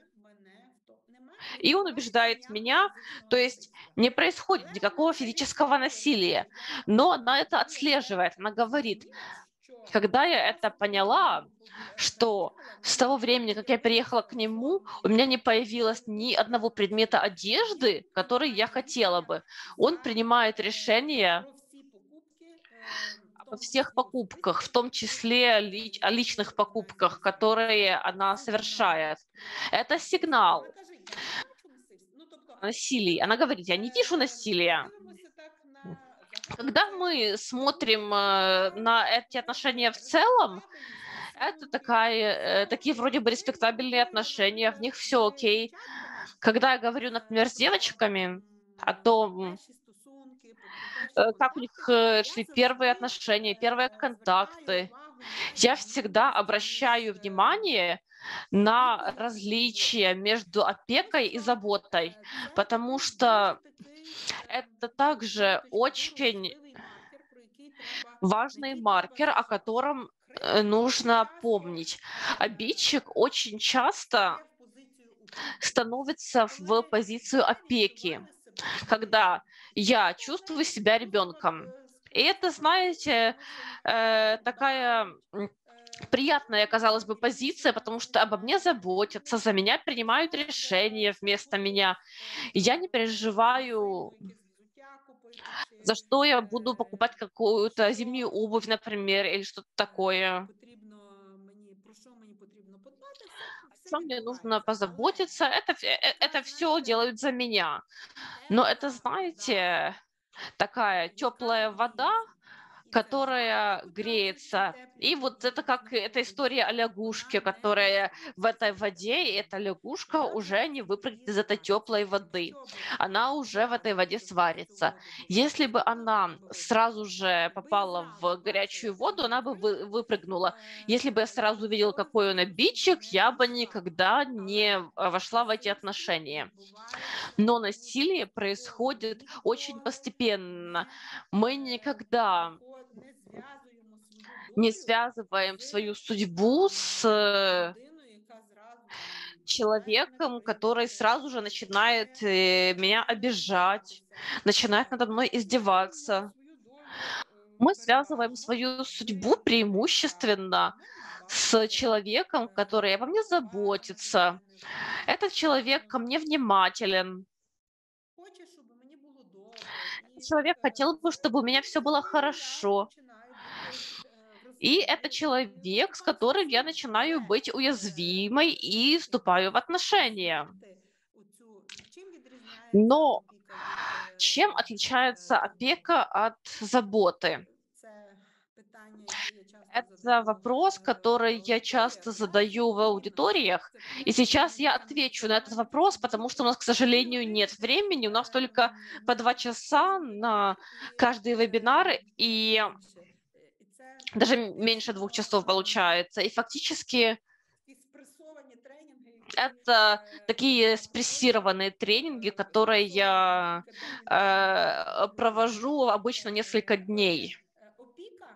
И он убеждает меня, то есть не происходит никакого физического насилия, но она это отслеживает, она говорит, когда я это поняла, что с того времени, как я переехала к нему, у меня не появилось ни одного предмета одежды, который я хотела бы. Он принимает решение во всех покупках, в том числе лич- о личных покупках, которые она совершает. Это сигнал Вона каже: "Я не бачу насильства". Ну, тобто, о насилии. Она говорит, я не вижу е, насилия. дивимося так на загал, Когда це мы смотрим дуже э, на гарна эти отношения в така целом, респектабельність, это стосунки. такая, э, Знову такие ж вроде бы таки, респектабельные коли я, отношения, в них наприклад, все з окей. дівчатками, Когда я говорю, е, например, с про девочками м, о том, перші стосунки, про про перші э, как у них контакти, э, я шли первые завжди отношения, первые е, звертаю контакты, увагу на я всегда відмінність між обращаю е, внимание на опікою і различия заботою. между Тому опекой и що заботой, е, це потому також дуже что такий, е, это ну, з моєї также точки зору, очень важливий маркер, про який треба на важный який треба маркер, о зважати. котором э, Кривда дуже нужно часто помнить. е, Обидчик очень часто стає в позицію опіки. становится в Коли позицию я опеки, відчуваю себе дитиною, когда я це чувствую навіть себя можна ребенком. е, И это, спростити розуміти, знаете, тому що э, мами такая дбають, м, е, приятная, мами казалось бы, опікуються позиция, потому что обо мне нами, заботятся, за вони меня принимают стежать решения за тим, вместо куди меня. е, И я не там в переживаю, магазину якесь взуття купити, за чи что я буду е, покупать какую-то зимнюю що обувь, например, или что-то е, такое. потрібно мені, про що мені потрібно подбати, все, О все чем мне нужно відбувається. Але позаботиться, это, вс- э, така, это все знаєте, делают за меня. Но это, тепла вода, знаете, такая е, яка теплая вода, гріється. І ця вода, которая котра вже в цій греется. теплій И вот это воді как эта история о знаходиться, лягушке, вона не которая в этой розпуститься. воде, и эта лягушка Вона вже в уже не цій выпрыгнет воді из этой свариться. теплой воды. Якщо би Она ви уже в этой зразу воде вступили в цю сварится. воду, то ви Если бы загинули, она вона би сразу випрыгнула. же Якби я попала в зразу бачила, горячую який воду, він она бы вы- крик, выпрыгнула. Если бы я сразу е, увидела, то в какой цю он стосунки обидчик, не я бы увійшла. никогда Але не э, вошла в эти насильство отношения. відбувається Но дуже насилие поступово. Ми происходит очень ніколи постепенно. не, Мы е, никогда виход- не зв'язуємо свою не долю связываем з свою судьбу там с е, э, людиною, яка зразу там починає мене человеком, который кривдити, сразу же начинает починає э, меня е, обижать, знущатися. начинает Е, надо Ми мной зв'язуємо издеваться. свою долю е, Мы связываем переважно свою з судьбу людиною, яка преимущественно про мене с дбає, человеком, е, который обо мне уважна до заботится. мене, вона Этот человек ко е, мне внимателен. хоче, щоб мені було добре. Этот І человек е, хотел бы, це чтобы у меня коли все я, было з ким я хорошо. починаю бути е, И вразливою это і человек, с вступаю в которым я стосунки. начинаю Але быть е, уязвимой и вступаю в щоб отношения. знати оцю, чим відрізняється Но опіка від чем е, е, отличается турботи. опека от заботы? Це питання, яке я часто Это задаю вопрос, е, в который я аудиторіях. часто Знаєте, задаю в Поліна, аудиториях. це И питання сейчас я керівника отвечу на этот національних вопрос, потому что у нас, комітетів. к Ви сожалению, нет говорите времени. У нас только ем, по два на часа кожен на вебінар і каждый вебинар, ем, навіть и менше. Е, І це даже меньше двух фактично часов ем, получается. И фактически такі спресовані тренінги, які это е, такие я проводжу спрессированные тренинги, е, которые зафіксовані я кількаденні тренінги э, для людей. провожу обычно несколько Е, Отже, дней. е, опіка,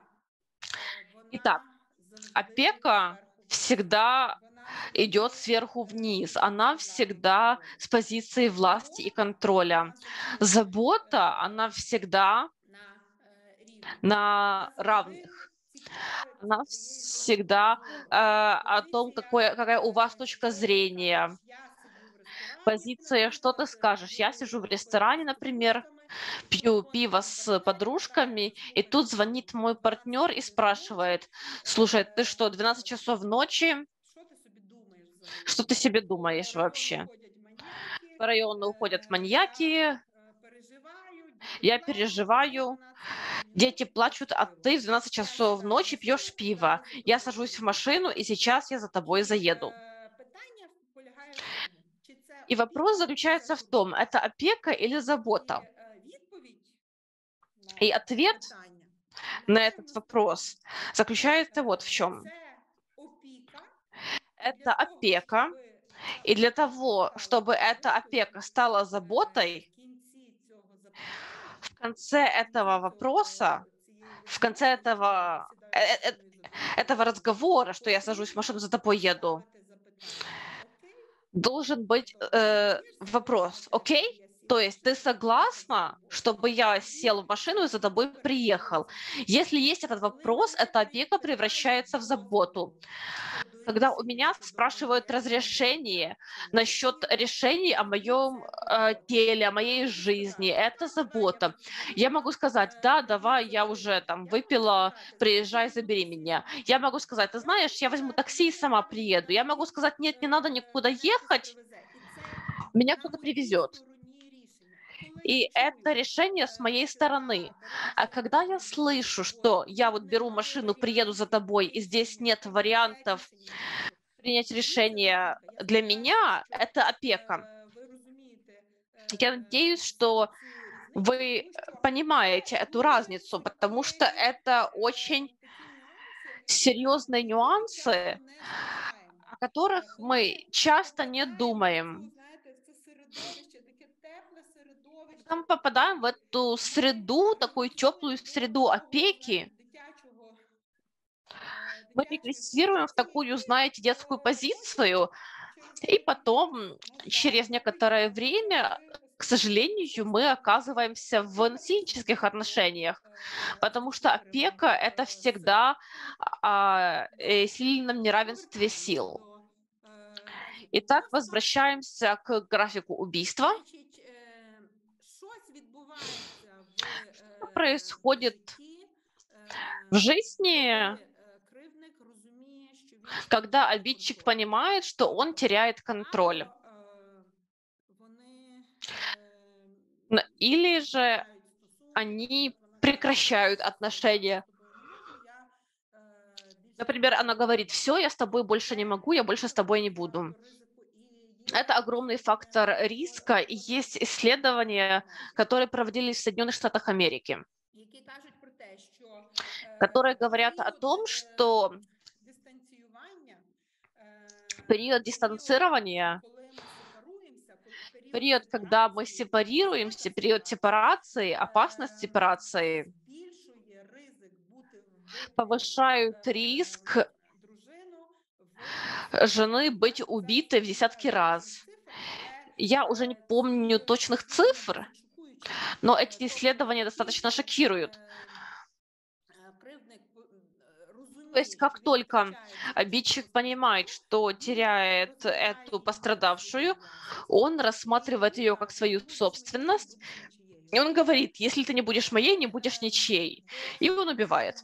е, Итак, вона завжди опека зверху вниз. всегда Вона идет завжди сверху е, з вниз. позиції Она влади і всегда контролю. с позиции власти и Забота, контроля. вона завжди Забота, е, она всегда на е, рівних. на Вона завжди равных. цікавиться Она твоєю всегда точкою зору. э, о том, Позиція, какое, какая у вас е, точка що ти зрения. скажеш? Я сиджу в ресторані, Позиция, что ты наприклад, скажешь. Я сижу в беру пиво ресторане, з например, подружками, тут пью дзвонить пиво мій с партнер і питає, подружками, що и слухай, тут ну там звонит мой дванадцята партнер и година ночі, спрашивает: слушай, ты что, е, двенадцать ну, часов ночи? що ти собі думаєш взагалі? Что ты себе По думаешь району вообще? ходять маньяки, По району уходят е, я маньяки, е, переживаю, діти я плачуть, а ти в переживаю, дванадцятій годині дети ночі п'єш плачут, а пиво. ты в двенадцать Я часов сідаю в ночи пьешь машину, пиво. зараз за Я тобою сажусь в заїду. машину, и сейчас я за тобой І заеду. е, питання полягає в тому, чи це И вопрос опіка, чи це заключается в том, турбота. это опека или І забота. е, відповідь на И це ответ питання на полягає в этот наступному. вопрос заключается вот в Е, чем. Це опіка, і Это для того, опека, щоби ця и для опіка того, стала чтобы эта заботою, опека стала е, заботой, в кінці цього запитання, в конце в кінці этого цього вопроса, цієї в конце розмови, що я этого, сідаю в э, э, машину і за тобою этого їду, разговора, что я сажусь в машину, за потрібно тобой еду, поставити запитання. Окей? должен быть Тобто, э, даєш вопрос, задоволення, окей? є То есть ты согласна, чтобы я сел в машину и за тобой приехал? Если есть этот вопрос, эта опека превращается в заботу. Когда у меня спрашивают разрешение насчет решений о моем э, теле, о моей жизни, это забота. Я могу сказать, да, давай, я уже там выпила, приезжай, забери меня. Я могу сказать, ты знаешь, я возьму такси и сама приеду. Я могу сказать, нет, не надо никуда ехать, меня кто-то привезет. И это решение с моей стороны. А когда я слышу, что я вот беру машину, приеду за тобой, и здесь нет вариантов принять решение для меня, это опека. Я надеюсь, что вы понимаете эту разницу, потому что это очень серьезные нюансы, о которых мы часто не думаем. Когда мы попадаем в эту среду, такую теплую среду опеки, мы регрессируем в такую, знаете, детскую позицию, и потом, через некоторое время, к сожалению, мы оказываемся в насильнических отношениях, потому что опека — это всегда о э, сильном неравенстве сил. Итак, возвращаемся к графику убийства. Значить, е, щось відбувається в Что е, происходит житті, в е, жизни, коли е, кривдник розуміє, що він когда втрачає обидчик контроль. понимает, что он теряет контроль? Або е, вони е, Н- Или же закінчають стосунки, они наприклад, вона каже, прекращают «Все, я отношения. з тобою не можу, я е, більше Например, не она можу». говорит, все, я с тобой больше не могу, я больше с тобой не буду. Фактор ризику. І є Это огромный фактор е, риска, и есть исследования, которые проводились в Соединенных Штатах Америки, які кажуть про те, що е, которые говорят о період том, е, что дистанціювання, е, период дистанцирования, коли ми сепаруємося, коли період период, когда мы сепарації, сепарируемся, висока период сепарации, е, опасность сепарации, збільшує ризик бути вбитою повышают е, риск дружину в жены быть убитой в десятки раз. Я уже не помню точных цифр, но эти исследования достаточно шокируют. То есть как только обидчик понимает, что теряет эту пострадавшую, он рассматривает ее как свою собственность, и он говорит, если ты не будешь моей, не будешь ничьей. И он убивает.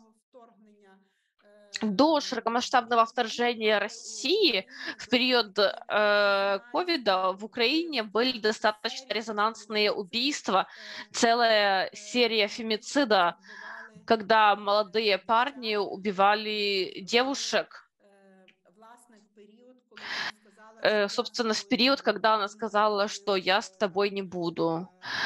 До широкомасштабного вторжения России в период э, ковида в Украине были достаточно резонансные убийства, целая серия фемицида, когда молодые парни убивали девушек, э, собственно, в период, когда она сказала, что я с тобой не буду.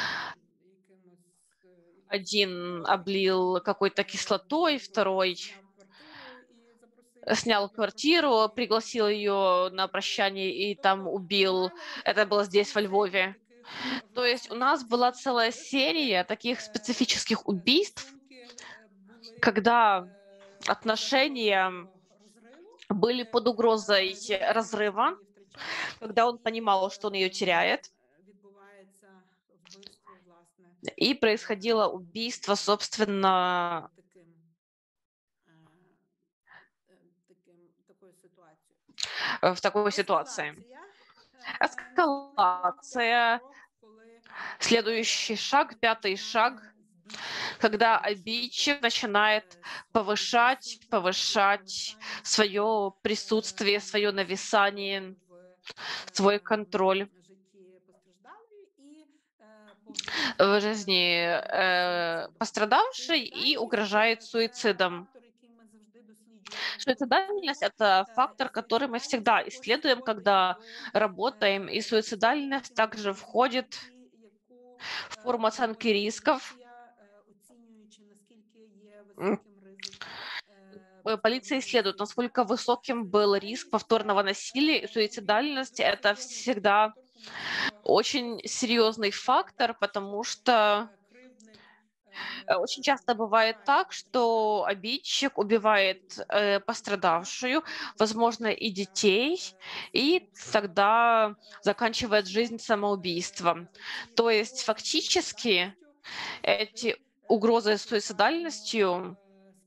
Один облил какой-то кислотой, второй снял квартиру, пригласил ее на прощание и там убил. Это было здесь, во Львове. То есть у нас была целая серия таких специфических убийств, когда отношения были под угрозой разрыва, когда он понимал, что он ее теряет, и происходило убийство, собственно, в такой ситуации. Эскалация. Следующий шаг, пятый шаг, когда обидчик начинает повышать, повышать свое присутствие, свое нависание, свой контроль в жизни э, пострадавшей и угрожает суицидом. Суицидальность — это фактор, который мы всегда исследуем, когда работаем, и суицидальность также входит в форму оценки рисков. Полиция исследует, насколько высоким был риск повторного насилия, и суицидальность — это всегда очень серьезный фактор, потому что Э, Очень часто бывает так, что обидчик убивает э, пострадавшую, возможно, и детей, и тогда заканчивает жизнь самоубийством. То есть фактически эти угрозы суицидальностью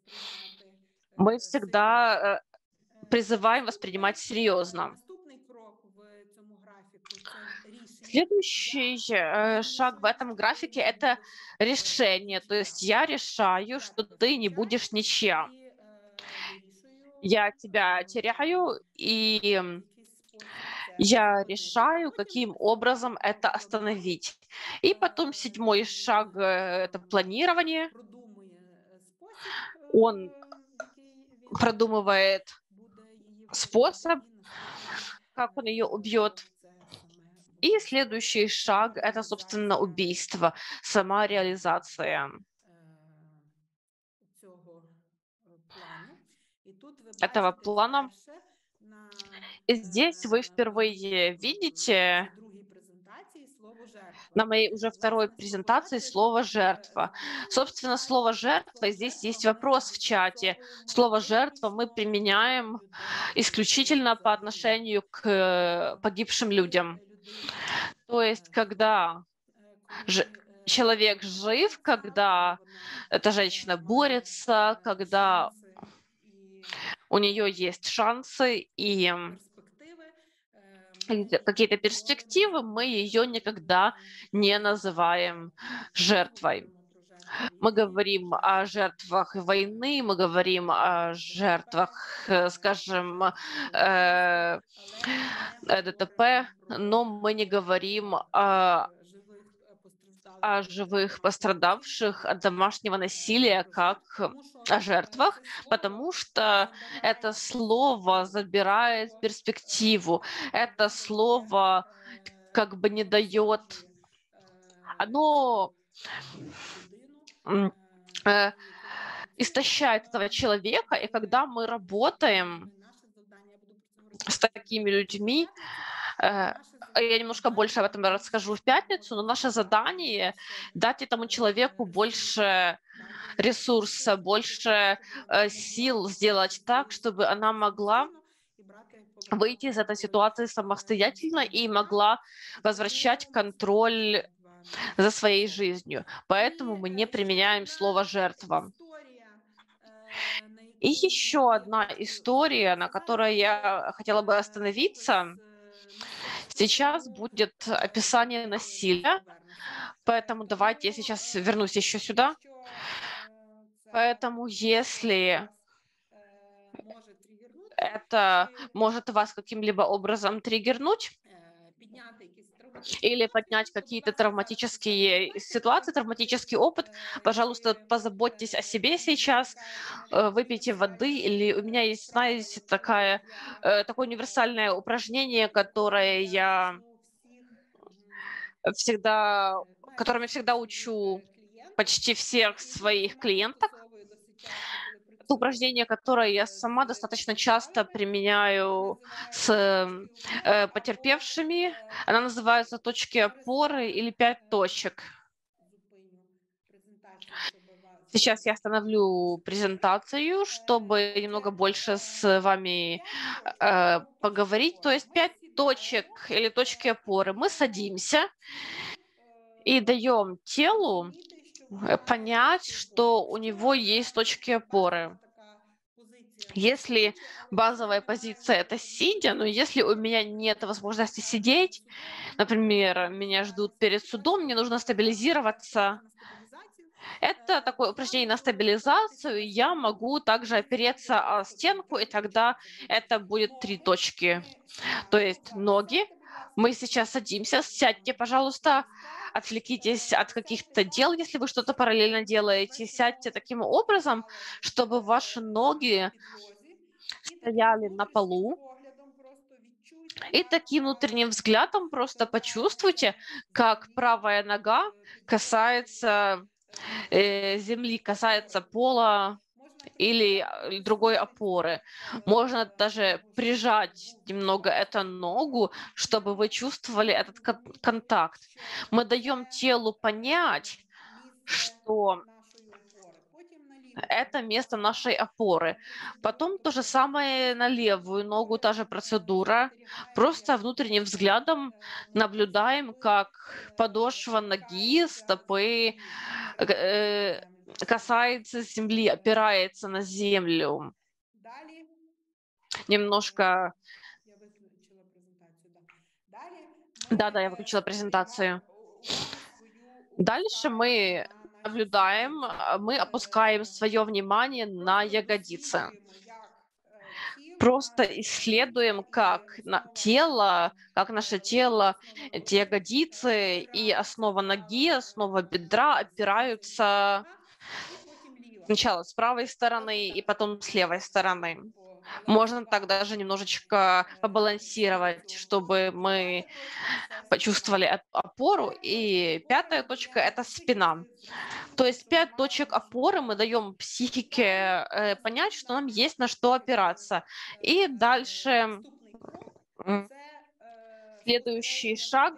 мы всегда э, призываем воспринимать серьезно. Наступний крок в цьому графіку це рішення. Следующий Я э, шаг в этом графике — вирішую, это що ти не решение. То есть я решаю, что ты не будешь ничья. і, е, вирішую, Я тебя е, теряю, и м, якийсь спосіб це я зупинити. решаю, Потім каким ми образом это переходимо до остановить. И потом седьмой шаг — э, это планирование. продумує е, спосіб, е, Он який він продумывает буде її вбивати, способ, і наступний, как он ее е, убьет. крок це саме И вбивство. следующий шаг — это, собственно, убийство, сама реализация Е, цього е, плану. І тут ви этого бачите плана. вперше на И здесь вы е, впервые моїй видите вже другій презентації слово жертва. на моей уже второй Власне, щоб презентации побачити, слово е, «жертва». запитання Собственно, в слово чаті. «жертва», Слово здесь есть жертва ми вопрос в чате. застосовуємо Слово «жертва» мы виключно применяем до людей исключительно по загиблих. отношению к э, погибшим людям. Людина, То есть, когда ж- человек жив, когда эта женщина борется, когда у нее есть шансы и м, какие-то какие-то перспективы, мы ее никогда не называем жертвой. Мы говорим о жертвах войны, мы говорим о жертвах, э, скажем, э, э, ДТП, но мы не говорим о, о живых пострадавших от домашнего насилия как о жертвах, потому что это слово забирает перспективу, это слово как бы не дает, оно м, э, истощает этого человека, и когда мы работаем с такими людьми, э, я немножко больше об этом расскажу в пятницу, но наше задание — дать этому человеку больше ресурса, больше э, сил сделать так, чтобы она могла выйти из этой ситуации самостоятельно и могла возвращать контроль за своей жизнью. Поэтому мы не применяем слово «жертва». И еще одна история, на которой я хотела бы остановиться. Сейчас будет описание насилия, поэтому давайте я сейчас вернусь еще сюда. Поэтому если это может вас каким-либо образом триггернуть или поднять какие-то травматические ситуации, травматический опыт, пожалуйста, позаботьтесь о себе сейчас, э, выпейте воды, или у меня есть, знаете, такая, э, такое универсальное упражнение, которое я всегда, которым я всегда учу почти всех своих клиенток. Это упражнение, которое я сама достаточно часто применяю с э, потерпевшими. Она называется «Точки опоры» или «Пять точек». Сейчас я остановлю презентацию, чтобы немного больше с вами э, поговорить. То есть пять точек или точки опоры. Мы садимся и даем телу э, понять, что у него есть точки опоры. Если базовая позиция — это сидя, но если у меня нет возможности сидеть, например, меня ждут перед судом, мне нужно стабилизироваться, это такое упражнение на стабилизацию. Я могу также опереться о стенку, и тогда это будет три точки. То есть ноги. Мы сейчас садимся. Сядьте, пожалуйста. Отвлекитесь от каких-то дел, если вы что-то параллельно делаете. Сядьте таким образом, чтобы ваши ноги стояли на полу. И таким внутренним взглядом просто почувствуйте, как правая нога касается э, земли, касается пола или э, другой опоры. Можно даже прижать немного эту ногу, чтобы вы чувствовали этот кон- контакт. Мы даем телу понять, что Это место нашей опоры. Потом то же самое на левую ногу, та же процедура. Просто внутренним взглядом наблюдаем, как подошва ноги, стопы э, касается земли, опирается на землю. Далі Немножко... я виключила презентацію. Да. Далі ми, Да-да, я е, выключила презентацию. я увагу свою Дальше мы опускаємо на наші наблюдаем, сідниці. а, мы опускаем Е, свое внимание на Просто ягодицы. досліджуємо, як е, тіло Просто наше исследуем, опирається, как і на основа, тело, как е, наше тело, основа эти ноги, ягодицы е, и опирається основа ноги, права, основа е, бедра значить, опираются нога, і потім ліва. сначала с правой стороны и потом с левой стороны. Можно так даже немножечко побалансировать, чтобы мы почувствовали оп- опору. И пятая точка – это спина. То есть пять точек опоры мы даем психике э, понять, что нам есть на что опираться. И дальше м, следующий шаг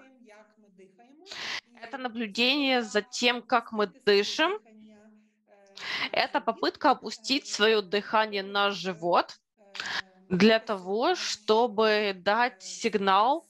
– это наблюдение за тем, как мы дышим. Это попытка опустить свое дыхание на живот для того, чтобы дать сигнал,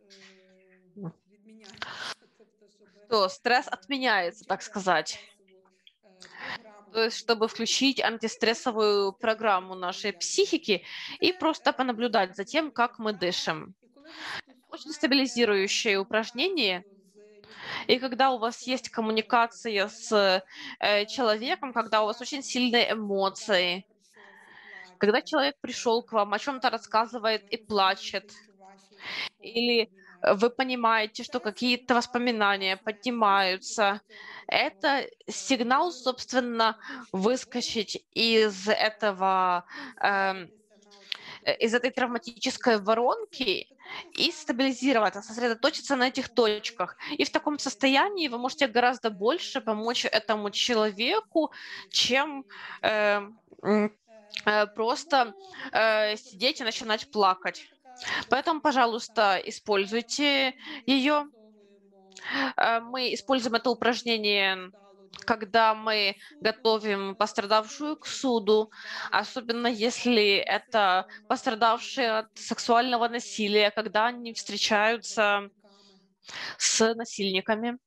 что стресс отменяется, так сказать. То есть, чтобы включить антистрессовую программу нашей психики и просто понаблюдать за тем, как мы дышим. Очень стабилизирующее упражнение. И когда у вас есть коммуникация с э, человеком, когда у вас очень сильные эмоции, когда человек пришел к вам, о чем-то рассказывает и плачет, или вы понимаете, что какие-то воспоминания поднимаются, это сигнал, собственно, выскочить из этого, эм, из этой травматической воронки и стабилизироваться, сосредоточиться на этих точках. И в таком состоянии вы можете гораздо больше помочь этому человеку, чем э, э, просто э, сидеть и начинать плакать. Поэтому, пожалуйста, используйте ее. Мы используем это упражнение, когда мы готовим пострадавшую к суду, особенно если это пострадавшие от сексуального насилия, когда они встречаются с насильниками.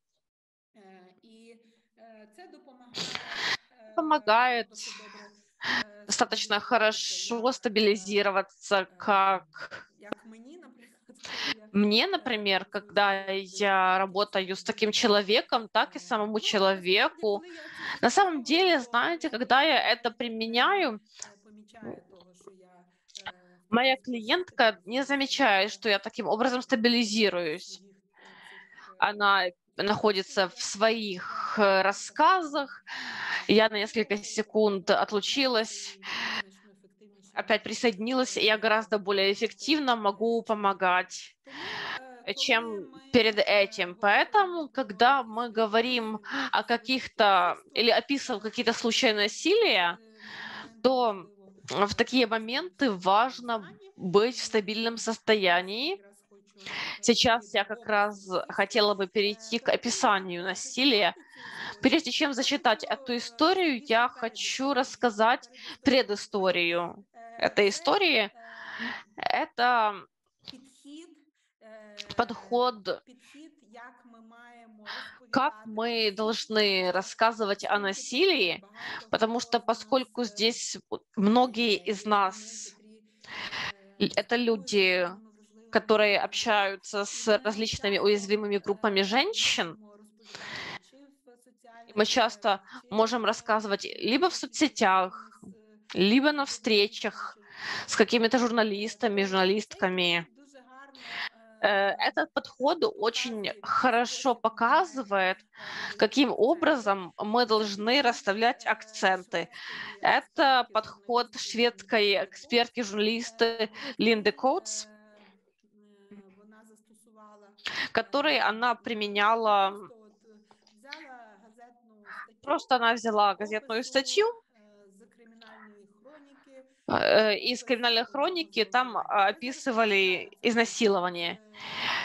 Помогает достаточно хорошо стабилизироваться, как мне, например, когда я работаю с таким человеком, так и самому человеку. На самом деле, знаете, когда я это применяю, моя клиентка не замечает, что я таким образом стабилизируюсь. Она находится в своих рассказах. Я на несколько секунд отлучилась, опять присоединилась, и я гораздо более эффективно могу помогать, чем перед этим. Поэтому, когда мы говорим о каких-то или описываем какие-то случаи насилия, то в такие моменты важно быть в стабильном состоянии. Сейчас я как раз хотела бы перейти к описанию насилия. Прежде чем зачитать эту историю, я хочу рассказать предысторию этой истории. Это подход, как мы должны рассказывать о насилии, потому что поскольку здесь многие из нас это люди, которые общаются с различными уязвимыми группами женщин, мы часто можем рассказывать либо в соцсетях, либо на встречах с какими-то журналистами, журналистками. Этот подход очень хорошо показывает, каким образом мы должны расставлять акценты. Это подход шведской экспертки, журналисты Линды Коутс, который она применяла. Просто она взяла газетную статью из криминальной хроники, там описывали изнасилование.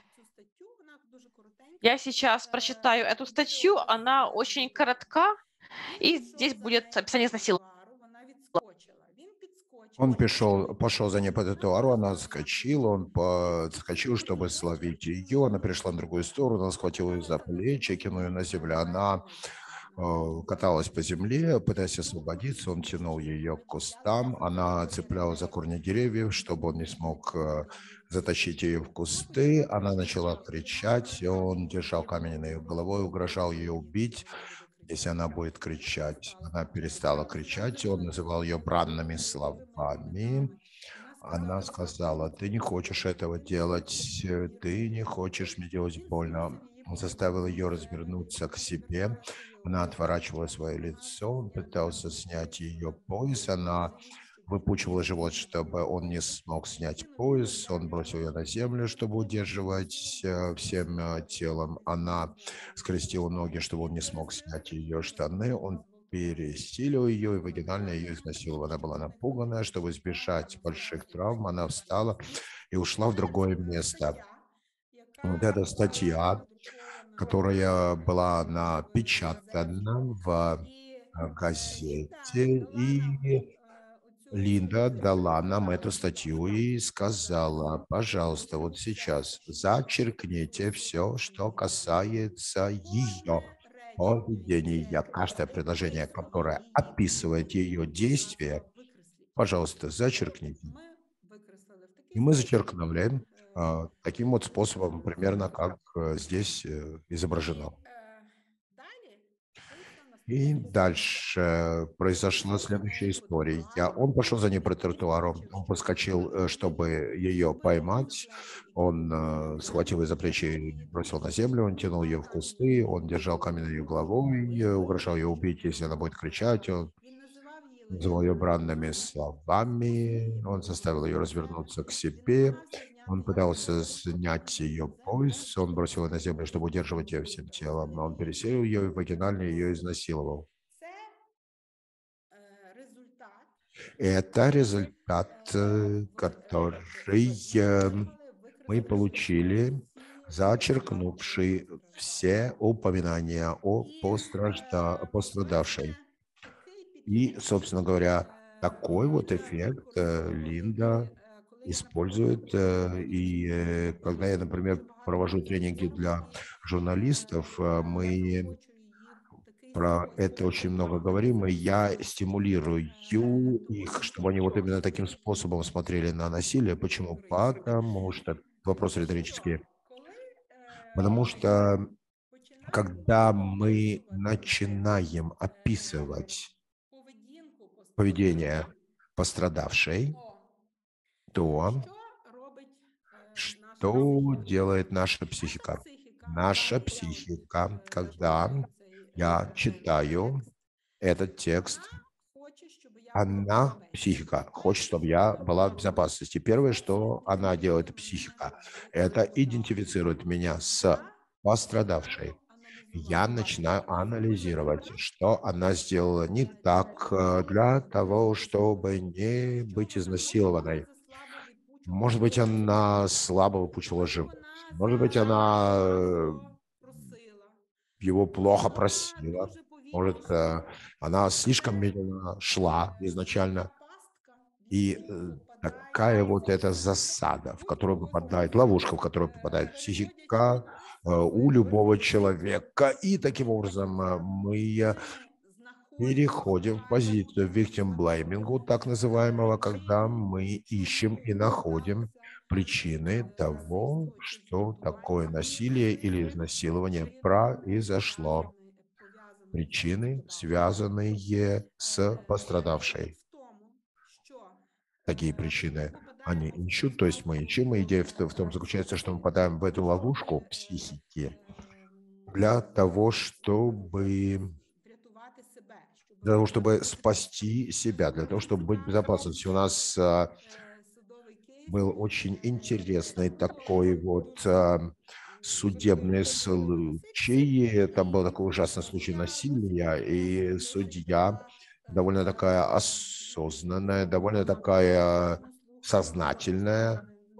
Я сейчас прочитаю эту статью, она очень коротка, И здесь будет описание изнасилования. Вона відскочила. Він підскочив. Он пошел, пошел за ней по тротуару, она отскочила, он подскочил, чтобы словить ее, она перешла на другую сторону, он схватил ее за плечи, кинул ее на землю, она э, каталась по земле, пытаясь освободиться, он тянул ее к кустам, она цеплялась за корни деревьев, чтобы он не смог э, затащить ее в кусты, она начала кричать, он держал камень на ее головой, угрожал ее убить. Если она будет кричать, она перестала кричать, он называл ее бранными словами. Она сказала: ты не хочешь этого делать, ты не хочешь мне делать больно. Он заставил ее развернуться к себе. Она отворачивала свое лицо, он пытался снять ее пояс, она выпучивала живот, чтобы он не смог снять пояс. Он бросил ее на землю, чтобы удерживать э, всем э, телом. Она скрестила ноги, чтобы он не смог снять ее штаны. Он пересилил ее и вагинально ее изнасиловал. Она была напуганная. Чтобы избежать больших травм, она встала и ушла в другое место. Вот эта статья, которая была напечатана в газете, и Линда дала нам эту статью и сказала: пожалуйста, вот сейчас зачеркните все, что касается ее поведения. Каждое предложение, которое описывает ее действия, пожалуйста, зачеркните. И мы зачеркнули э, таким вот способом, примерно как э, здесь э, изображено. И дальше произошла следующая история. Я, он пошел за ней по тротуару, он подскочил, чтобы ее поймать. Он э, схватил ее за плечи и бросил на землю, он тянул ее в кусты, он держал камень над ее головой, угрожал ее убить, если она будет кричать. Он называл ее бранными словами, он заставил ее развернуться к себе. Он пытался снять ее пояс, он бросил ее на землю, чтобы удерживать ее всем телом, но он переселил ее и вагинально ее изнасиловал. Это результат, который мы получили, зачеркнувший все упоминания о постражда... пострадавшей. И, собственно говоря, такой вот эффект Линда использует. И когда я, например, провожу тренинги для журналистов, мы про это очень много говорим, и я стимулирую их, чтобы они вот именно таким способом смотрели на насилие. Почему? Потому что, вопрос риторический, потому что когда мы начинаем описывать поведение пострадавшей, то что делает наша психика? Наша психика, когда я читаю этот текст, она, психика, хочет, чтобы я была в безопасности. Первое, что она делает, психика, это идентифицирует меня с пострадавшей. Я начинаю анализировать, что она сделала не так для того, чтобы не быть изнасилованной. Может быть, она слабо выпучила живот. Может быть, она его плохо просила. Может, она слишком медленно шла изначально. И такая вот эта засада, в которую попадает, ловушка, в которую попадает психика у любого человека. И таким образом мы переходим в позицию victim blaming, так называемого, когда мы ищем и находим причины того, что такое насилие или изнасилование произошло. Причины, связанные с пострадавшей. Такие причины они ищут, то есть мы ищем, и идея в том заключается, что мы попадаем в эту ловушку психики для того, чтобы... для того, чтобы спасти себя, для того, чтобы быть в безопасности. У нас а, был очень интересный такой вот а, судебный случай. Там был такой ужасный случай насилия, и судья довольно такая осознанная, довольно такая сознательная.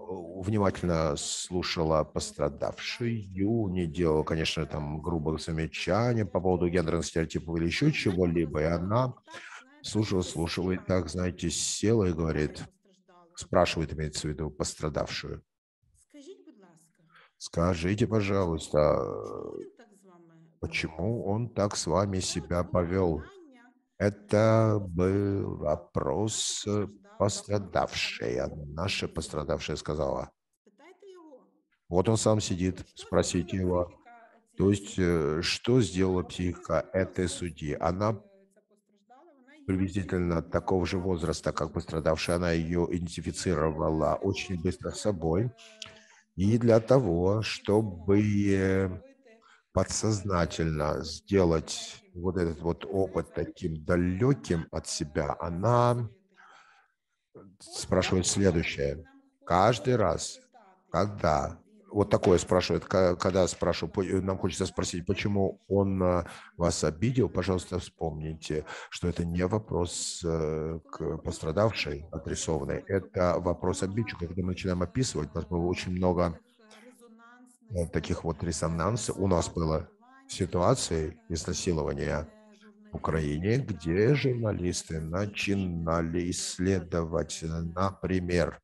внимательно слушала пострадавшую, не делала, конечно, там грубых замечаний по поводу гендерных стереотипов или еще чего-либо, и она слушала, слушала, и так, знаете, села и говорит, спрашивает, имеется в виду пострадавшую. Скажіть, будь ласка, Скажите, пожалуйста, чому він так з вами почему он так с вами себя повел? питання Это был вопрос э, пострадавшая. Наша пострадавшая сказала. Спитайте його. Вот он сам сидит, Що спросите зробила его. психіка цієї То есть, судді? э, что сделала От психика він этой звернулася, судьи? ця Она постраждала, вона її приблизительно такого же возраста, как пострадавшая, она ее идентифицировала очень быстро с собой. И для того, чтобы э, подсознательно сделать вот этот вот опыт таким далеким от себя, она спрашивает следующее. Каждый раз, когда, вот такое спрашивает, ка- когда спрашиваю, по- нам хочется спросить, почему он а, вас обидел, пожалуйста, вспомните, что это не вопрос э, к пострадавшей, адресованной, это вопрос обидчика. Когда мы начинаем описывать, у нас было очень много э, таких вот резонансов. У нас было ситуации изнасилования в Украине, где журналисты начинали исследовать, э, например,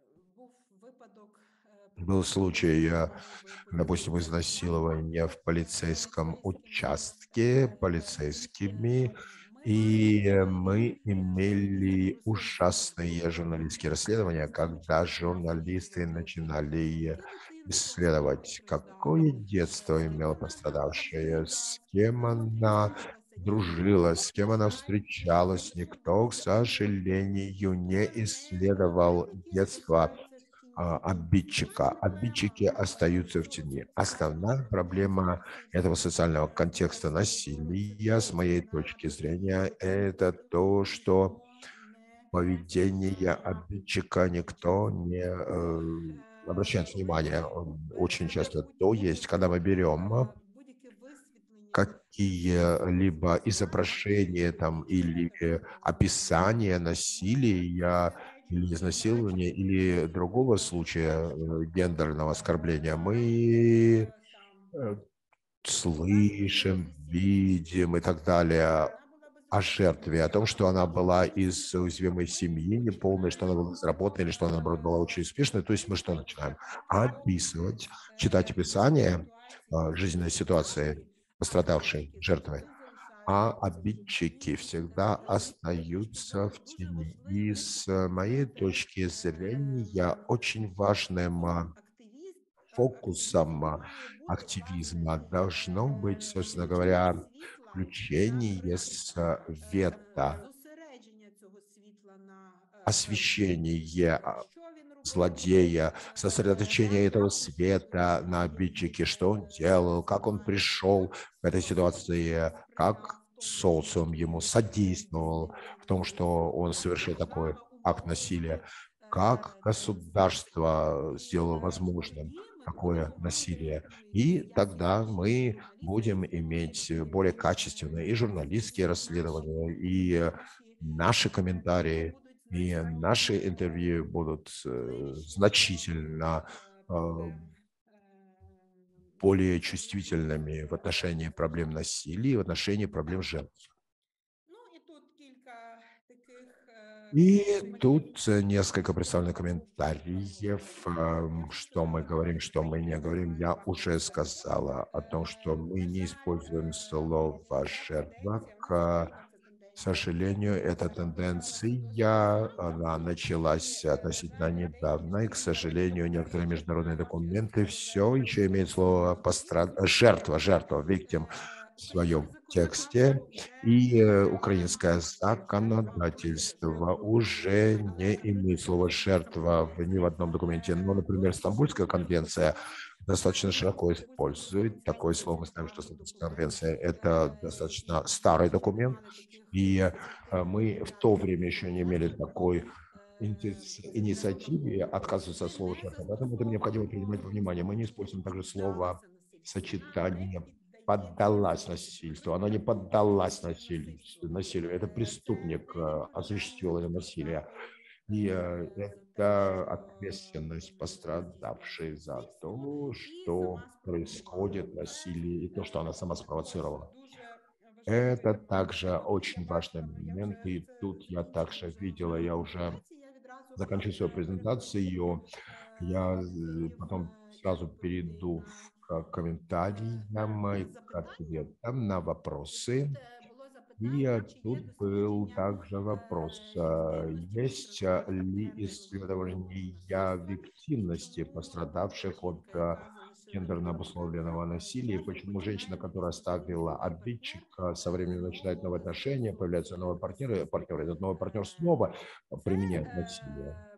был случай, э, допустим, изнасилования в полицейском участке полицейскими, и э, мы имели ужасные журналистские расследования, когда журналисты начинали исследовать, какое детство имела пострадавшая, с кем она дружила, с кем она встречалась. Никто, к сожалению, не исследовал детство а, обидчика. Обидчики остаются в тени. Основная проблема этого социального контекста насилия, с моей точки зрения, это то, что поведение обидчика никто не э, обращает внимания. Он очень часто то есть, когда мы берем какие-либо изображения там или описания насилия или изнасилования или другого случая э, гендерного оскорбления, мы э, слышим, видим и так далее о жертве, о том, что она была из уязвимой семьи, неполной, что она была безработной или что она, наоборот, была очень успешной. То есть мы что начинаем? Описывать, читать описание э, жизненной ситуации пострадавшей жертвы, а обидчики всегда остаются в тени. И с моей точки зрения очень важным а, фокусом а, активизма должно быть, собственно говоря, включение света, освещение а, злодея, сосредоточение этого света на обидчике, что он делал, как он пришел к этой ситуации, как социум ему содействовал в том, что он совершил такой акт насилия, как государство сделало возможным такое насилие. И тогда мы будем иметь более качественные и журналистские расследования, и наши комментарии, и наши интервью будут э, значительно э, более чувствительными в отношении проблем насилия и в отношении проблем жертв. И тут несколько представленных комментариев, э, что мы говорим, что мы не говорим. Я уже сказала о том, что мы не используем слово «жертва». К сожалению, эта тенденция, она началась относительно недавно, и, к сожалению, некоторые международные документы все еще имеют слово пострад... жертва, жертва, victim в своем тексте, и э, украинское законодательство уже не имеет слова «жертва» в, ни в одном документе. Но, например, Стамбульская конвенция достаточно широко использует такое слово. Мы знаем, что Стамбульская конвенция – это достаточно старый документ, и э, мы в то время еще не имели такой инициативы отказываться от слова «жертва». Поэтому это необходимо принимать во внимание. Мы не используем также слово «сочетание», поддалась насильству. Она не поддалась насилию. насилию. Это преступник осуществил это насилие. И е, э, за те, это що ответственность ем, пострадавшей за здійснено, то, і что сама спровокувала. происходит Це насилие, и то, что она сама е, також спровоцировала. дуже важливий Это момент. также І я очень важный бачила, я момент, вже и це тут я закінчую также вже видела, я уже презентацію. Я відразу заканчиваю свою е, переходжу презентацию, я е, э, і потом в сразу відповідей перейду на к е, комментариям и на к запитання. ответам на І тут вопросы. е, було И э, запитання, чи є тут был дослідження также вопрос, е, э, ймовірності есть э, постраждалих ли гендерно обусловленого исследования насильства, і виктимности чому пострадавших от жінка, э, яка залишила гендерно чоловіка, обусловленного е, насилия, и зразу почему женщина, починає которая інтенсивно оставила з новий партнер обидчика, со временем начинает новые знову отношения, появляется новый застосовувати партнер, и силу. партнер, этот новый партнер Е, снова Це применяет насилие. е,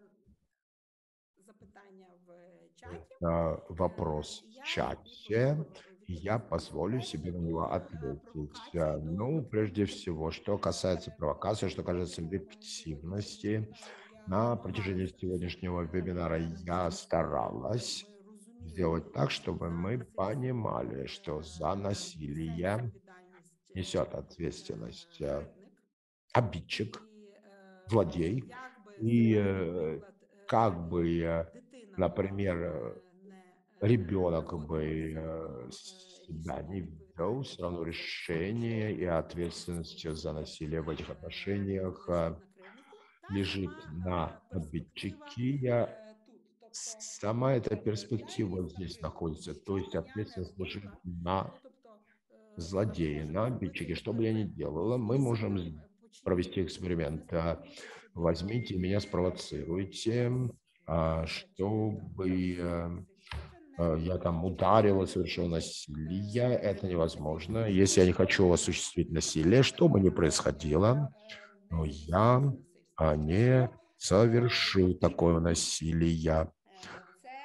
запитання в чаті. Это Е, вопрос в Я чате, відповім и я відповім позволю себе на безпосередньо него до е, ответить. провокації, Э, до Ну, прежде виктимності. всего, что касается провокации, что касается Протягом е, сьогоднішнього виктивности, семінару я на протяжении намагалася сегодняшнего донести до вебинара е, я жінок, щоб старалась ми розуміли, сделать так, що чтобы за мы насильство понимали, что за е, несе насилие відповідальність е, несет ответственность е, э, кривдник. обидчик, І е, злодей, як би и зараз, э, наприклад, как е, бы, э, дитина например, е, э, не ребенок бы погодилася э, до е, себя рішення не вел, все відповідальності равно за решение и що ответственность стосується за насилие в этих е, отношениях лежить э, на кривднику, та лежит сама на е, перспектива обидчике. е, тут. Тобто Сама эта е, я перспектива їх, здесь наприклад, находится, то есть захищати я не ответственность лежит змогла. на Ну тобто е, ми злодеи, можемо на обидчике. зробити Что бы я ни це делала, мы можем способом з- е, провести почніть эксперимент. процес А, того, щоб Возьмите меня, е, спровоцируйте, а, жінка чи там чтобы э, захиститися, що це э, не я там виключає ударила, того, совершил що насилие. е, Это невозможно. фізичне Если я не хочу насильство осуществить е, насилие, что бы ни воно происходило, е, но не я здійснюється а, насильство. не Тобто совершу е, такое насилие. е, це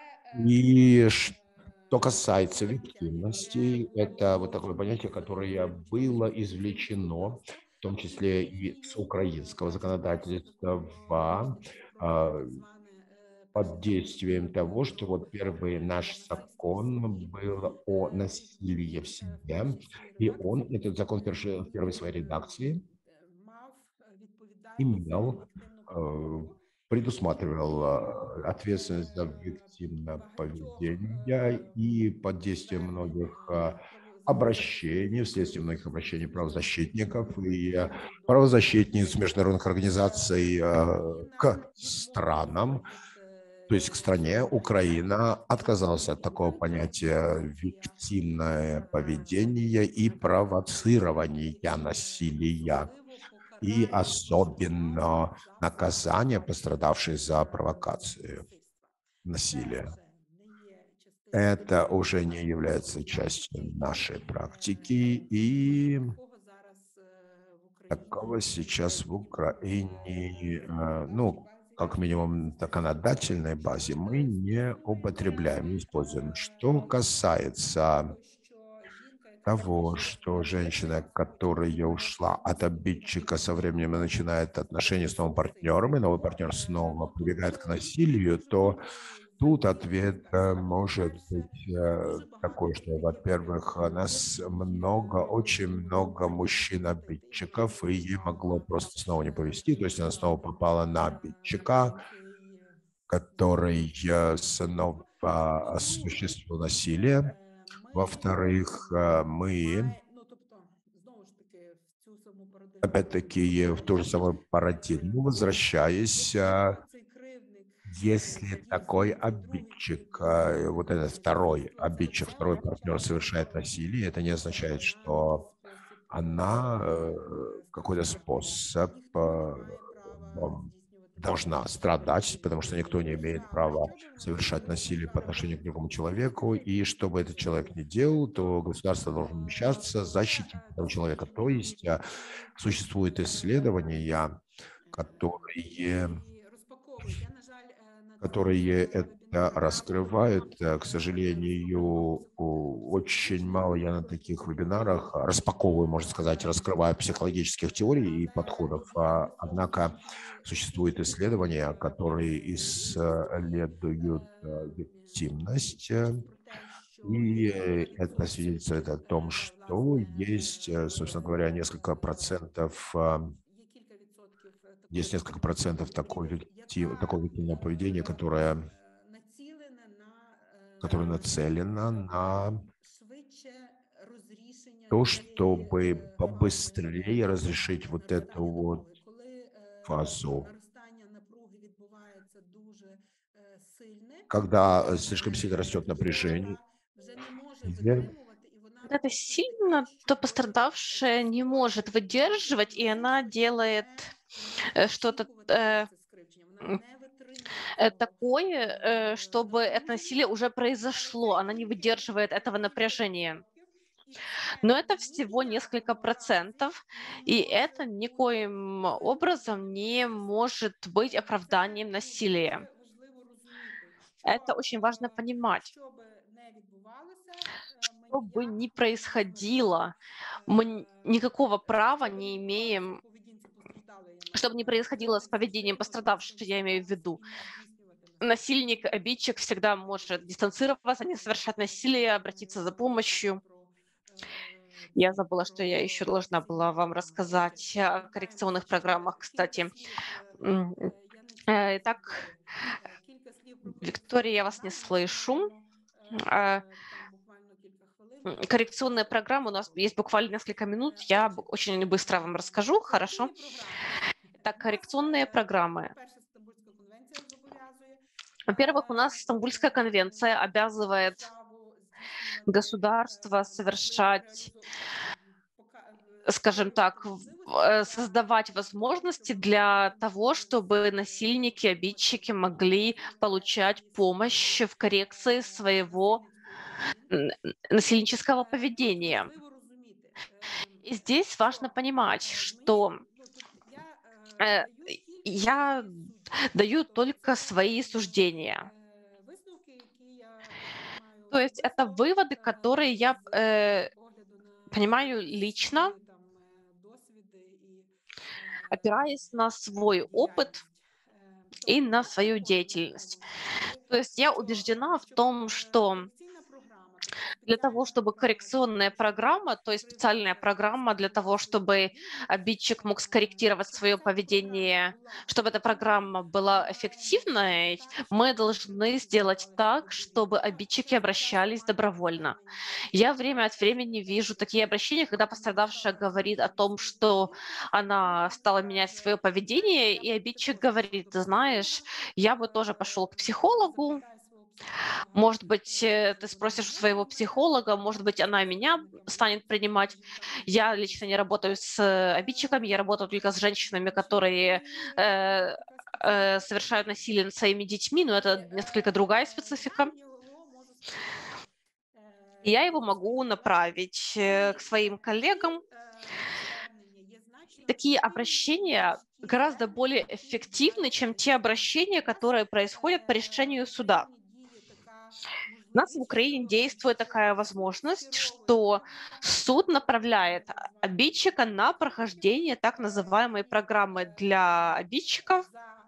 И ш- что е, касается поняття, виктивности, яке это вот такое узгоджено понятие, з которое было українським извлечено, законодавством, в том і числе и с украинского перше, перше законодательства, законодавство про а, так зване е, под действием першочергове того, что про вот первый е, наш насильство в закон сім'ї. был о Е, насилии Він в е, в семье, першій своїй и он, редакції этот закон е, перший- в первой своей він редакции, е, мав відповідальність за имел невіктивну э, поведінку. предусматривал І э, ответственность за е, виктимное багатьох поведение, и под действием звернень многих е, э, обращений, вследствие многих правозахисних обращений представників правозащитников и э, світу до правозащитниц України, международных организаций э, Україна к відмовилася странам, від то есть к е, стране, цього Украина поняття, отказалась от такого і понятия провокація виктимное е, поведение и провоцирование і насилия, особливо и покарання особенно постраждалих за наказание факти пострадавших за е, провокацию насильства. Це насилия. вже не є частиною Это уже не нашої является практики, частью і, нашей е, практики, и такого зараз е, в Україні такого сейчас в ні в Украине, е, э, законодавчій ну, базі, как ні минимум, в законодательной базе мы не употребляем, не используем. Что касается того, що жінка, яка того, залишила что свого женщина, чоловіка, которая ушла от обидчика, со временем начинает отношения с новым партнером, и новый партнер снова прибегает к насилию, то тут ответ э, может быть э, такой, что, во-первых, у нас много, очень много мужчин-обидчиков, и ей могло просто снова не повезти, то есть она снова попала на обидчика, который э, снова осуществил насилие. Во-вторых, э, мы, ну, тобто, знову ж таки, в цю саму парадигму, опять-таки, в ту же самую парадигму, возвращаясь, э, цей кривдник, если такой обидчик, э, вот этот второй обидчик, второй партнер совершает насилие, это не означает, что она э, какой-то способ э, м, должна страдать, потому что никто не имеет права совершать насилие по отношению к другому человеку, и что бы этот человек ни делал, то государство должно вмешаться, защитить этого человека. То есть э, существуют исследования, которые, которые это раскрывают. К сожалению, очень мало я на таких вебинарах распаковываю, можно сказать, раскрываю психологических теорий и подходов. Однако существуют исследования, которые исследуют виктимность, и это свидетельствует о том, что есть, собственно говоря, несколько процентов Есть несколько процентов такой, політики, виктив- яка такого виктивного поведения, которое, е, націлена на которое е, нацелено на швидше розрішення то, цієї чтобы е, хвороби побыстрее разрешить е, вот эту наростання вот напруги. Коли е, фазу, наростання напруги відбувається дуже е, сильне, когда е, слишком сильно растет напряжение. постраждала вже не може Вер- витримувати, і вона Когда это робить все сильно, таке, то щоб пострадавшая ця не может ситуація выдерживать, и она не делает не э, что-то очікувати э, це скривчення. Вона м, не витримує э, цього такое, э, е, чтобы это напруження, насилие уже произошло, але она це не тільки выдерживает этого декілька напряжения. відсотків, і Но це это всего ні в несколько якому разі процентов, не и може это бути никоим образом не виправданням. может быть Е, оправданием Це ну, насилия. дуже важливо розуміти, Это що очень важно е, понимать, що би не відбувалося, е, ми что бы ніяк ни не зможемо, происходило, мы н- е, никакого права що би не не відбувалося в имеем, поведінці постраждалої, я маю чтобы на не увазі, происходило с завжди поведением можемо пострадавшей, я имею в виду. дистанціюватися і не здійснювати насильство. Насильник, обидчик всегда может дистанцироваться, не совершать насилие, обратиться за помощью. Я забыла, что я еще должна была вам рассказать о коррекционных программах, кстати. М, э, Итак, Виктория, я вас не слышу. А, м, Коррекционные программы, у нас есть буквально несколько минут, я б- очень быстро вам расскажу, хорошо? Так, коррекционные программы. Во-первых, у нас Стамбульская конвенция обязывает государство совершать, скажем так, в- э, создавать возможности для того, чтобы насильники, обидчики могли получать помощь в коррекции своего н- н- насильнического поведения. И здесь важно понимать, что э, я даю только свои суждения. То есть это выводы, которые я э, понимаю лично, опираясь на свой опыт и на свою деятельность. То есть я убеждена в том, что для того, чтобы коррекционная программа, то есть специальная программа для того, чтобы обидчик мог скорректировать свое поведение, чтобы эта программа была эффективной, мы должны сделать так, чтобы обидчики обращались добровольно. Я время от времени вижу такие обращения, когда пострадавшая говорит о том, что она стала менять свое поведение, и обидчик говорит: ты знаешь, я бы тоже пошел к психологу. Может быть, э, ты спросишь у своего психолога, может быть, она меня станет принимать. Я лично не работаю с э, обидчиками, я работаю только с женщинами, которые э, э, совершают насилие над своими детьми, но это несколько другая специфика. И я его могу направить э, к своим коллегам. Такие обращения гораздо более эффективны, чем те обращения, которые происходят по решению суда. У нас в Украине действует такая возможность, что суд направляет обидчика на прохождение так называемой программы для обидчиков.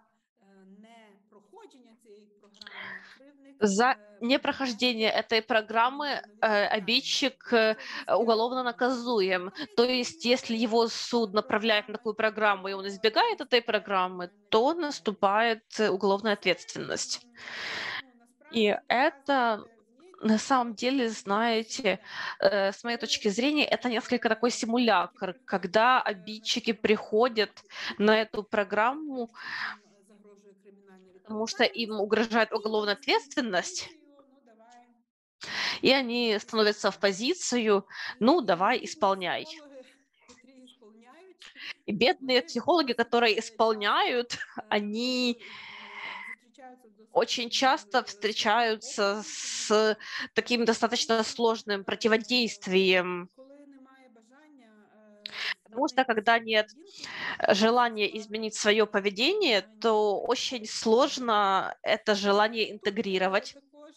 За непрохождение этой программы э, обидчик э, уголовно наказуем. То есть, если его суд направляет на такую программу, и он избегает этой программы, то наступает э, уголовная ответственность. И это на самом деле, знаете, э, с моей точки зрения, это несколько такой симулятор, когда обидчики приходят на эту программу, потому что им угрожает уголовная ответственность, и они становятся в позицию: ну, давай, исполняй. И бедные психологи, которые исполняют, они очень часто встречаются с таким достаточно сложным противодействием, потому что когда нет желания изменить свое поведение, то очень сложно это желание интегрировать.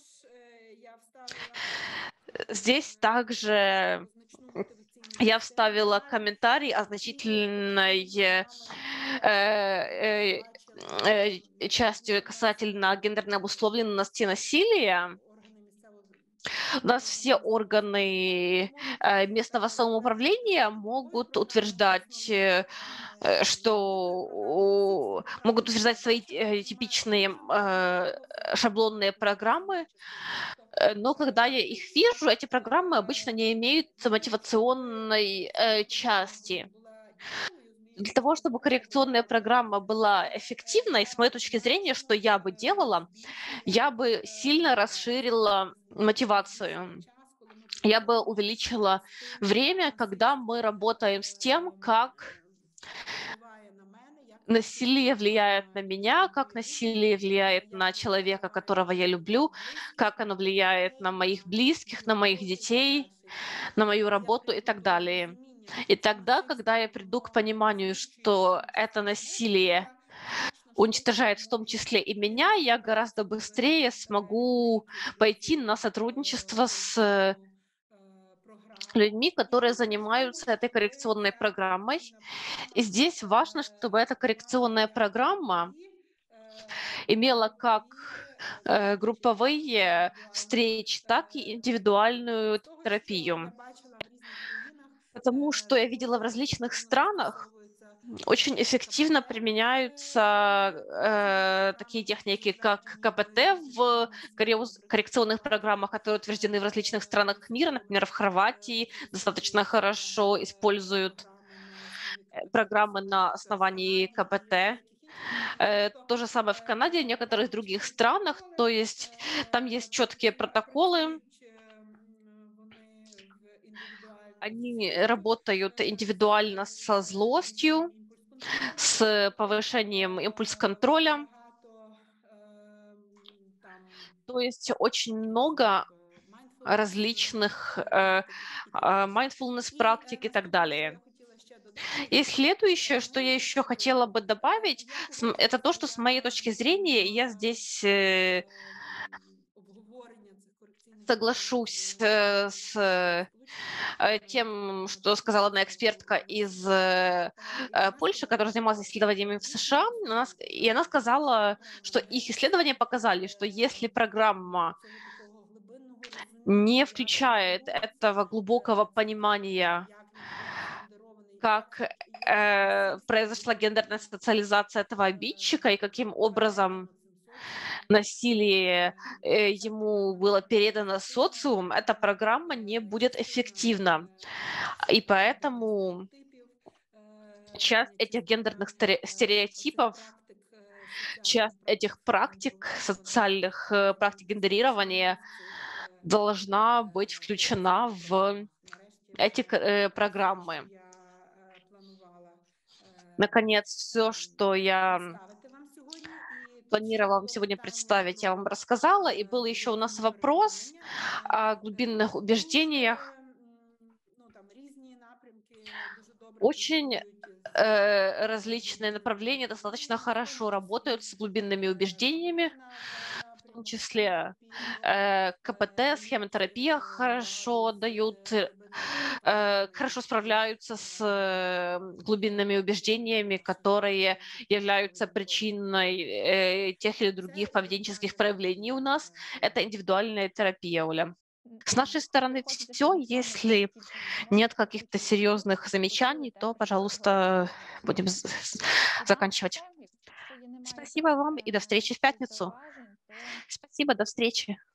Здесь также я вставила комментарий о значительной э, э, э, частью касательно гендерной обусловленности насилия. У нас все органы э, местного самоуправления могут утверждать, э, э, что о, могут утверждать свои э, типичные э, шаблонные программы, э, но когда я их вижу, эти программы обычно не имеют мотивационной э, части. Для того, чтобы коррекционная программа была эффективной, с моей точки зрения, что я бы делала, я бы сильно расширила мотивацию. Я бы увеличила время, когда мы работаем с тем, как насилие влияет на меня, как насилие влияет на человека, которого я люблю, как оно влияет на моих близких, на моих детей, на мою работу и так далее. И тогда, когда я приду к пониманию, что это насилие уничтожает в том числе и меня, я гораздо быстрее смогу пойти на сотрудничество с людьми, которые занимаются этой коррекционной программой. И здесь важно, чтобы эта коррекционная программа имела как э, групповые встречи, так и индивидуальную терапию. Потому что я видела в различных странах, очень эффективно применяются э, такие техники, как КПТ в корреуз- коррекционных программах, которые утверждены в различных странах мира. Например, в Хорватии достаточно хорошо используют э, программы на основании КПТ. Э, То же самое в Канаде и некоторых других странах. То есть там есть четкие протоколы, они работают индивидуально со злостью, с повышением импульс-контроля. То есть очень много различных э, а, mindfulness практик и так далее. И следующее, что я еще хотела бы добавить, с м- это то, что с моей точки зрения я здесь э, соглашусь э, с э, тем, что сказала одна экспертка из э, э, Польши, которая занималась исследованиями в США. Она с- И она сказала, что их исследования показали, что если программа не включает этого глубокого понимания, как э, произошла гендерная социализация этого обидчика и каким образом насилие э, ему было передано социумом, эта программа не будет эффективна. И поэтому часть этих гендерных стере- стереотипов, часть этих практик, социальных э, практик гендерирования должна быть включена в эти к- э, программы. Наконец, все, что я планировала вам сегодня представить, я вам рассказала. И был еще у нас вопрос о глубинных убеждениях. Очень э, различные направления достаточно хорошо работают с глубинными убеждениями, в том числе э, КПТ, схемотерапия хорошо дают, э, э, хорошо справляются с э, глубинными убеждениями, которые являются причиной э, тех или других поведенческих проявлений у нас. Это индивидуальная терапия, Оля. С нашей стороны все. Если нет каких-то серьезных замечаний, то, пожалуйста, будем з- з- заканчивать. Якщо є немає Спасибо вам и до запитань встречи в чи пятницу. зауважень, то Спасибо, до встречи.